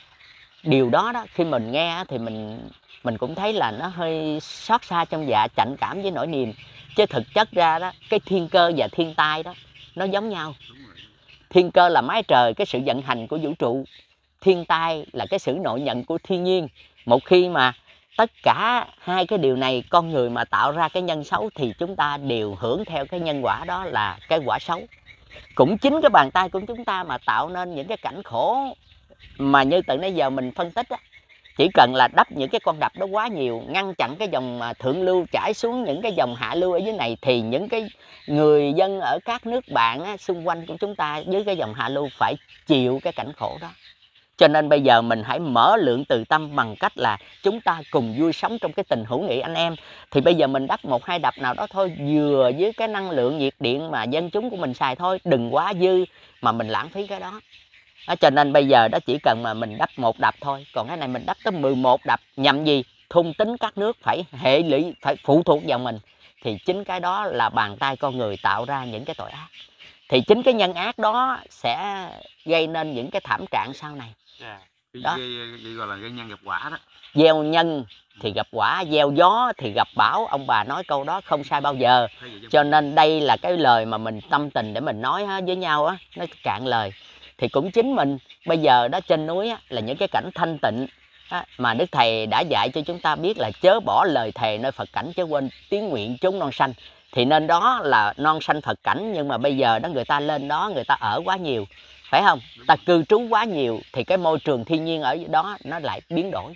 điều đó đó khi mình nghe thì mình mình cũng thấy là nó hơi xót xa trong dạ, chạnh cảm với nỗi niềm, chứ thực chất ra đó cái thiên cơ và thiên tai đó nó giống nhau. Thiên cơ là mái trời, cái sự vận hành của vũ trụ. Thiên tai là cái sự nội nhận của thiên nhiên. Một khi mà tất cả hai cái điều này con người mà tạo ra cái nhân xấu thì chúng ta đều hưởng theo cái nhân quả, đó là cái quả xấu. Cũng chính cái bàn tay của chúng ta mà tạo nên những cái cảnh khổ mà như từ nãy giờ mình phân tích á. Chỉ cần là đắp những cái con đập đó quá nhiều, ngăn chặn cái dòng thượng lưu chảy xuống những cái dòng hạ lưu ở dưới này, thì những cái người dân ở các nước bạn á, xung quanh của chúng ta dưới cái dòng hạ lưu phải chịu cái cảnh khổ đó. Cho nên bây giờ mình hãy mở lượng từ tâm bằng cách là chúng ta cùng vui sống trong cái tình hữu nghị anh em. Thì bây giờ mình đắp một hai đập nào đó thôi, vừa với cái năng lượng nhiệt điện mà dân chúng của mình xài thôi, đừng quá dư mà mình lãng phí cái đó. Đó, cho nên bây giờ đó chỉ cần mà mình đắp một đập thôi, còn cái này mình đắp tới mười một đập, nhằm gì? Thôn tính các nước phải hệ lụy, phải phụ thuộc vào mình. Thì chính cái đó là bàn tay con người tạo ra những cái tội ác. Thì chính cái nhân ác đó sẽ gây nên những cái thảm trạng sau này. Yeah. Đó. Gây, gây gọi là gây nhân gặp quả đó. Gieo nhân thì gặp quả, gieo gió thì gặp bão. Ông bà nói câu đó không sai bao giờ. Cho nên đây là cái lời mà mình tâm tình để mình nói với nhau á, nó cạn lời. Thì cũng chính mình bây giờ đó trên núi á, là những cái cảnh thanh tịnh á, mà Đức Thầy đã dạy cho chúng ta biết là chớ bỏ lời thề nơi Phật cảnh, chớ quên tiếng nguyện chốn non xanh. Thì nên đó là non xanh Phật cảnh, nhưng mà bây giờ đó người ta lên đó người ta ở quá nhiều, phải không? Ta cư trú quá nhiều thì cái môi trường thiên nhiên ở đó nó lại biến đổi.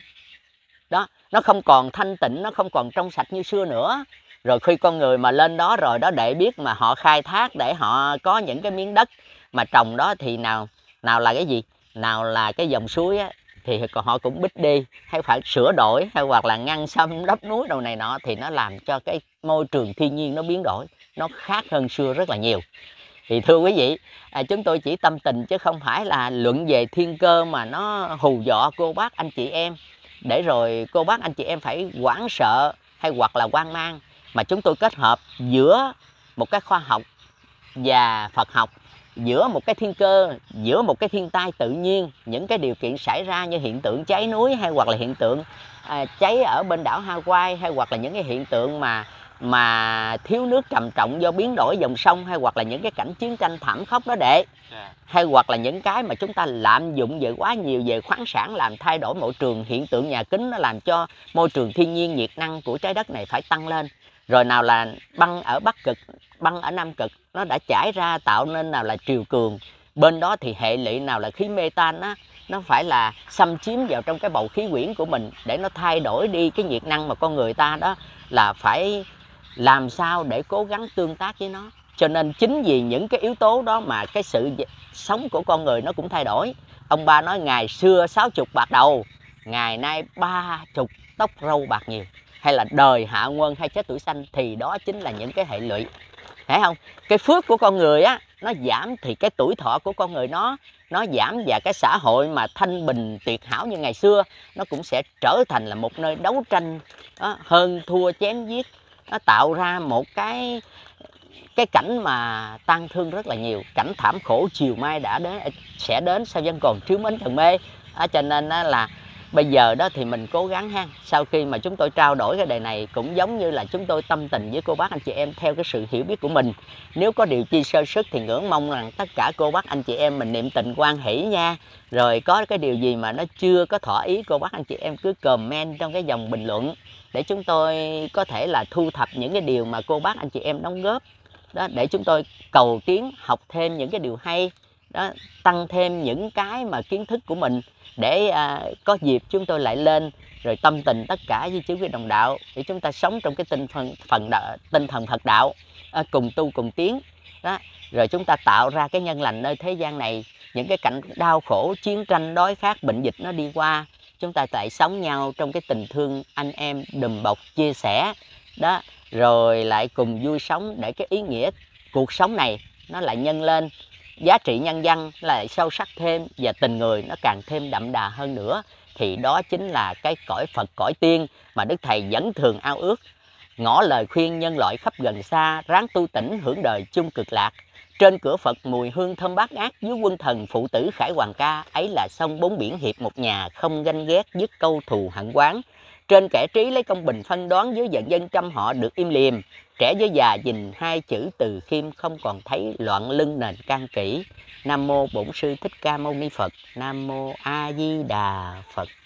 Đó, nó không còn thanh tịnh, nó không còn trong sạch như xưa nữa. Rồi khi con người mà lên đó rồi đó, để biết mà họ khai thác để họ có những cái miếng đất mà trồng đó, thì nào nào là cái gì? Nào là cái dòng suối á, thì họ cũng bích đi, hay phải sửa đổi, hay hoặc là ngăn xâm đắp núi đồ này nọ, thì nó làm cho cái môi trường thiên nhiên nó biến đổi, nó khác hơn xưa rất là nhiều. Thì thưa quý vị, à, chúng tôi chỉ tâm tình chứ không phải là luận về thiên cơ mà nó hù dọa cô bác anh chị em, để rồi cô bác anh chị em phải hoảng sợ hay hoặc là hoang mang. Mà chúng tôi kết hợp giữa một cái khoa học và Phật học giữa một cái thiên cơ, giữa một cái thiên tai tự nhiên, những cái điều kiện xảy ra như hiện tượng cháy núi hay hoặc là hiện tượng à, cháy ở bên đảo Hawaii, hay hoặc là những cái hiện tượng mà mà thiếu nước trầm trọng do biến đổi dòng sông, hay hoặc là những cái cảnh chiến tranh thảm khốc đó đệ, Dạ. hay hoặc là những cái mà chúng ta lạm dụng về quá nhiều về khoáng sản, làm thay đổi môi trường, hiện tượng nhà kính nó làm cho môi trường thiên nhiên nhiệt năng của trái đất này phải tăng lên. Rồi nào là băng ở Bắc Cực, băng ở Nam Cực nó đã trải ra tạo nên nào là triều cường, bên đó thì hệ lụy nào là khí methane á, nó phải là xâm chiếm vào trong cái bầu khí quyển của mình để nó thay đổi đi cái nhiệt năng mà con người ta đó là phải làm sao để cố gắng tương tác với nó. Cho nên chính vì những cái yếu tố đó mà cái sự sống của con người nó cũng thay đổi. Ông ba nói ngày xưa sáu chục bạc đầu, ngày nay ba chục tóc râu bạc nhiều, hay là đời hạ quân hay chết tuổi xanh, thì đó chính là những cái hệ lụy. Thấy không? Cái phước của con người á nó giảm thì cái tuổi thọ của con người nó nó giảm, và cái xã hội mà thanh bình tuyệt hảo như ngày xưa nó cũng sẽ trở thành là một nơi đấu tranh đó, hơn thua chém giết, nó tạo ra một cái cái cảnh mà tang thương rất là nhiều, cảnh thảm khổ chiều mai đã đến sẽ đến sao vẫn còn trứ mến trần mê. À, cho nên là bây giờ đó thì mình cố gắng ha, sau khi mà chúng tôi trao đổi cái đề này cũng giống như là chúng tôi tâm tình với cô bác anh chị em theo cái sự hiểu biết của mình. Nếu có điều chi sơ sức thì ngưỡng mong rằng tất cả cô bác anh chị em mình niệm tình quan hỷ nha. Rồi có cái điều gì mà nó chưa có thỏa ý cô bác anh chị em cứ comment trong cái dòng bình luận để chúng tôi có thể là thu thập những cái điều mà cô bác anh chị em đóng góp đó, để chúng tôi cầu tiến học thêm những cái điều hay đó, tăng thêm những cái mà kiến thức của mình để à, có dịp chúng tôi lại lên rồi tâm tình tất cả với chư quý đồng đạo để chúng ta sống trong cái tinh thần phần đạo, tinh thần Phật đạo, à, cùng tu cùng tiến đó, rồi chúng ta tạo ra cái nhân lành nơi thế gian này. Những cái cảnh đau khổ, chiến tranh, đói khát, bệnh dịch nó đi qua, chúng ta lại sống nhau trong cái tình thương anh em đùm bọc chia sẻ đó, rồi lại cùng vui sống để cái ý nghĩa cuộc sống này nó lại nhân lên, giá trị nhân văn lại sâu sắc thêm, và tình người nó càng thêm đậm đà hơn nữa. Thì đó chính là cái cõi Phật, cõi tiên mà Đức Thầy vẫn thường ao ước. Ngỏ lời khuyên nhân loại khắp gần xa, ráng tu tỉnh hưởng đời chung cực lạc. Trên cửa Phật mùi hương thơm bát ngát, dưới quân thần phụ tử khải hoàng ca. Ấy là sông bốn biển hiệp một nhà, không ganh ghét dứt câu thù hận oán. Trên kẻ trí lấy công bình phân đoán, dưới giận dân trăm họ được im liềm. Trẻ với già nhìn hai chữ từ khiêm, không còn thấy loạn lưng nền can kỷ. Nam mô Bổn Sư Thích Ca Mâu Ni Phật. Nam mô A Di Đà Phật.